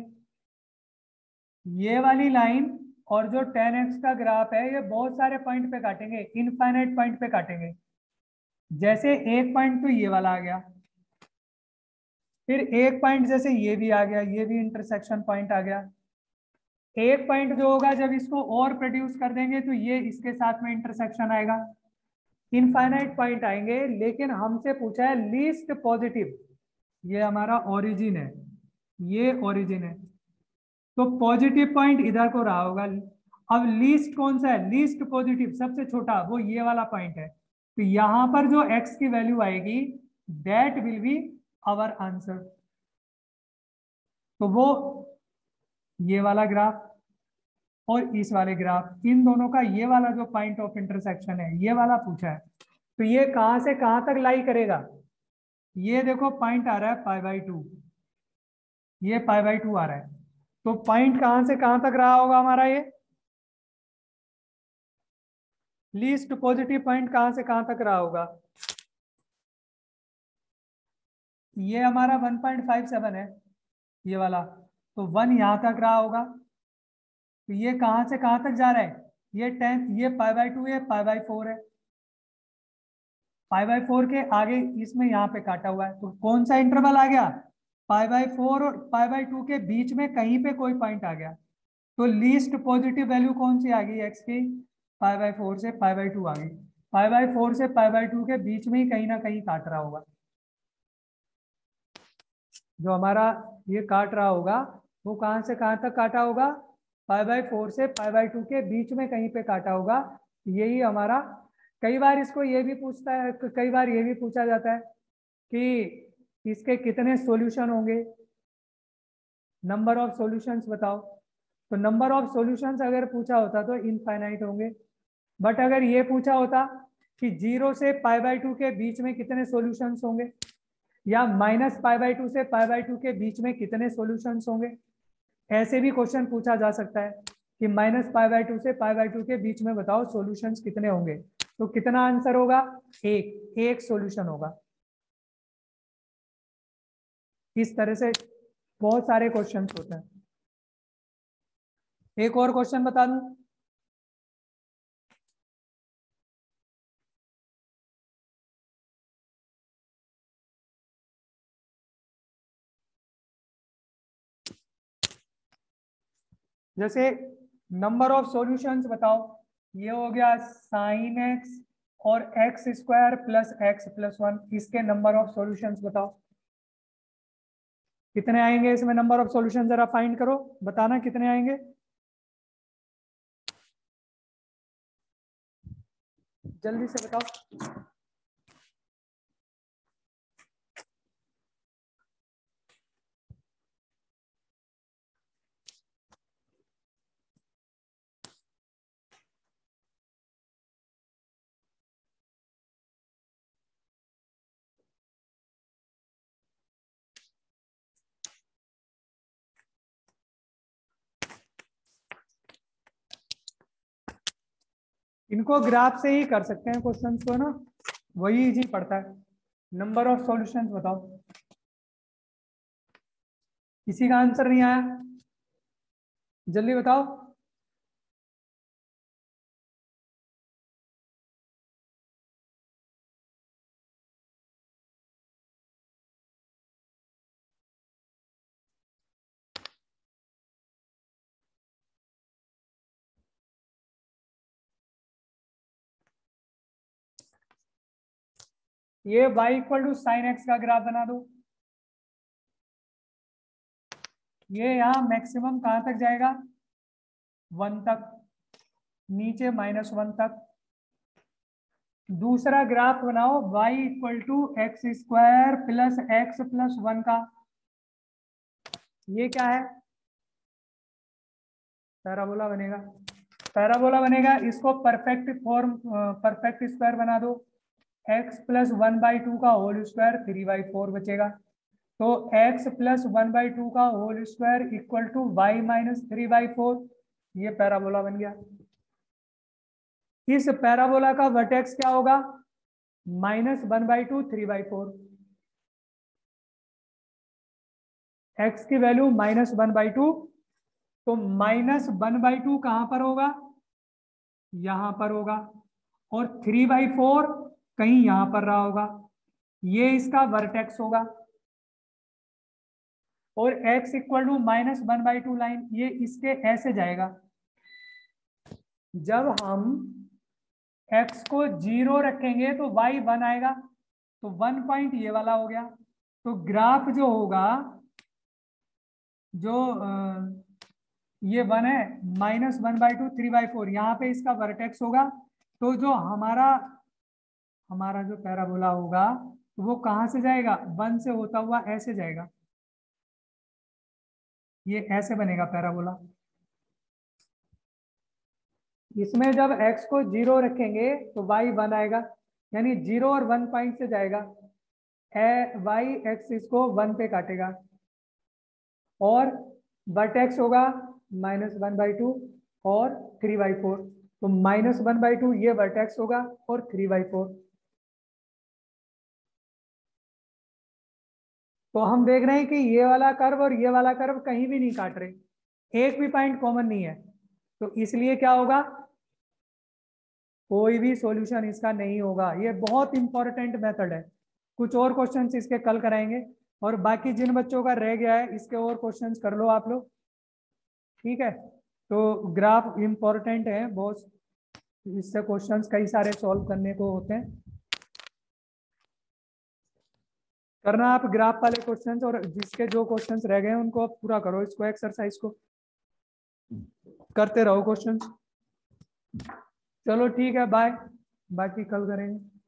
ये वाली लाइन और जो 10x का ग्राफ है, ये बहुत सारे पॉइंट पे काटेंगे, इनफाइनाइट पॉइंट पे काटेंगे। जैसे एक पॉइंट तो ये वाला आ गया, फिर एक पॉइंट जैसे ये भी आ गया, ये भी इंटरसेक्शन पॉइंट आ गया। एक पॉइंट जो होगा जब इसको और प्रोड्यूस कर देंगे तो ये इसके साथ में इंटरसेक्शन आएगा। इनफाइनाइट पॉइंट आएंगे, लेकिन हमसे पूछा है लीस्ट पॉजिटिव। ये हमारा ओरिजिन है, ये ओरिजिन है, तो पॉजिटिव पॉइंट इधर को रहा होगा। अब लीस्ट कौन सा है? लीस्ट पॉजिटिव सबसे छोटा, वो ये वाला पॉइंट है। तो यहां पर जो x की वैल्यू आएगी, that will be our answer. तो वो ये वाला ग्राफ और इस वाले ग्राफ, इन दोनों का ये वाला जो पॉइंट ऑफ इंटरसेक्शन है, ये वाला पूछा है। तो ये कहां से कहां तक लाई करेगा? ये देखो पॉइंट आ रहा है π/2, ये π/2 आ रहा है। तो पॉइंट कहां से कहां तक रहा होगा हमारा? ये लीस्ट पॉजिटिव पॉइंट कहां से कहां तक रहा होगा? ये हमारा 1.57 है, ये वाला, तो 1 यहां तक रहा होगा। तो ये कहां से कहां तक जा रहा है? ये 10, ये π/2 है, π/4 है। π/4 के आगे इसमें यहाँ पे काटा हुआ है, तो कौन सा इंटरवल आ गया? π/4 और π/2 के बीच में कहीं पे कोई पॉइंट आ गया। तो लीस्ट पॉजिटिव वैल्यू कौन सी आ गई एक्स की? π/4 से π/2 आ गई। π/4 से π/2 के बीच में ही कहीं ना कहीं काट रहा होगा। जो हमारा ये काट रहा होगा, वो कहां से कहां तक काटा होगा? π/4 से π/2 के बीच में कहीं पे काटा होगा। यही हमारा, कई बार इसको ये भी पूछता है, कई बार ये भी पूछा जाता है कि इसके कितने सॉल्यूशन होंगे, नंबर ऑफ सॉल्यूशंस बताओ। तो नंबर ऑफ सॉल्यूशंस अगर पूछा होता तो इनफाइनाइट होंगे, बट अगर ये पूछा होता कि 0 से π/2 के बीच में कितने सॉल्यूशंस होंगे, या -π/2 से π/2 के बीच में कितने सॉल्यूशंस होंगे, ऐसे भी क्वेश्चन पूछा जा सकता है कि -π/2 से π/2 के बीच में बताओ सॉल्यूशंस कितने होंगे। तो कितना आंसर होगा? एक सॉल्यूशन होगा। इस तरह से बहुत सारे क्वेश्चंस होते हैं। एक और क्वेश्चन बता दूं। जैसे नंबर ऑफ सॉल्यूशंस बताओ। ये हो गया साइन एक्स और x² प्लस x+1, इसके नंबर ऑफ सॉल्यूशंस बताओ कितने आएंगे इसमें। नंबर ऑफ सॉल्यूशन जरा फाइंड करो, बताना कितने आएंगे, जल्दी से बताओ। इनको ग्राफ से ही कर सकते हैं क्वेश्चंस को ना, वही इजी पड़ता है। नंबर ऑफ सॉल्यूशंस बताओ, किसी का आंसर नहीं आया, जल्दी बताओ। ये y equal to sine x का ग्राफ बना दो। ये यहाँ मैक्सिमम कहां तक जाएगा, 1 तक, नीचे -1 तक। दूसरा ग्राफ बनाओ y equal to x square plus x plus 1 का। ये क्या है, पैराबोला बनेगा। पैराबोला बनेगा, इसको परफेक्ट फॉर्म, परफेक्ट स्क्वायर बना दो। x प्लस 1/2 का होल स्क्वायर 3/4 बचेगा। तो x प्लस 1/2 का whole square equal to y minus 3/4, ये पैराबोला बन गया। इस पैराबोला का वर्टेक्स क्या होगा, -1/2 3/4। x की वैल्यू -1/2, तो -1/2 कहां पर होगा, यहां पर होगा, और 3/4 कहीं यहां पर रहा होगा, ये इसका वर्टेक्स होगा। और x इक्वल टू -1/2 लाइन, ये इसके ऐसे जाएगा। जब हम x को 0 रखेंगे तो y 1 आएगा, तो 1 पॉइंट ये वाला हो गया। तो ग्राफ जो होगा, जो ये 1 है, -1/2 3/4, यहाँ पे इसका वर्टेक्स होगा। तो जो हमारा हमारा जो पैराबोला होगा, तो वो कहां से जाएगा, 1 से होता हुआ ऐसे जाएगा, ये ऐसे बनेगा पैराबोला। इसमें जब x को 0 रखेंगे तो y 1 आएगा, यानी 0 और 1 पॉइंट से जाएगा। y एक्सिस को 1 पे काटेगा, और वर्टेक्स होगा -1/2 और 3/4। तो -1/2 ये वर्टेक्स होगा, और 3/4। तो हम देख रहे हैं कि ये वाला कर्व और ये वाला कर्व कहीं भी नहीं काट रहे, एक भी पॉइंट कॉमन नहीं है। तो इसलिए क्या होगा, कोई भी सॉल्यूशन इसका नहीं होगा। ये बहुत इंपॉर्टेंट मेथड है। कुछ और क्वेश्चंस इसके कल कराएंगे, और बाकी जिन बच्चों का रह गया है इसके और क्वेश्चंस कर लो आप लोग, ठीक है। तो ग्राफ इंपॉर्टेंट है बहुत, इससे क्वेश्चंस कई सारे सॉल्व करने को होते हैं। करना आप ग्राफ वाले क्वेश्चंस, और जिसके जो क्वेश्चंस रह गए हैं उनको आप पूरा करो, इसको एक्सरसाइज को करते रहो क्वेश्चंस। चलो ठीक है, बाय, बाकी कल करेंगे।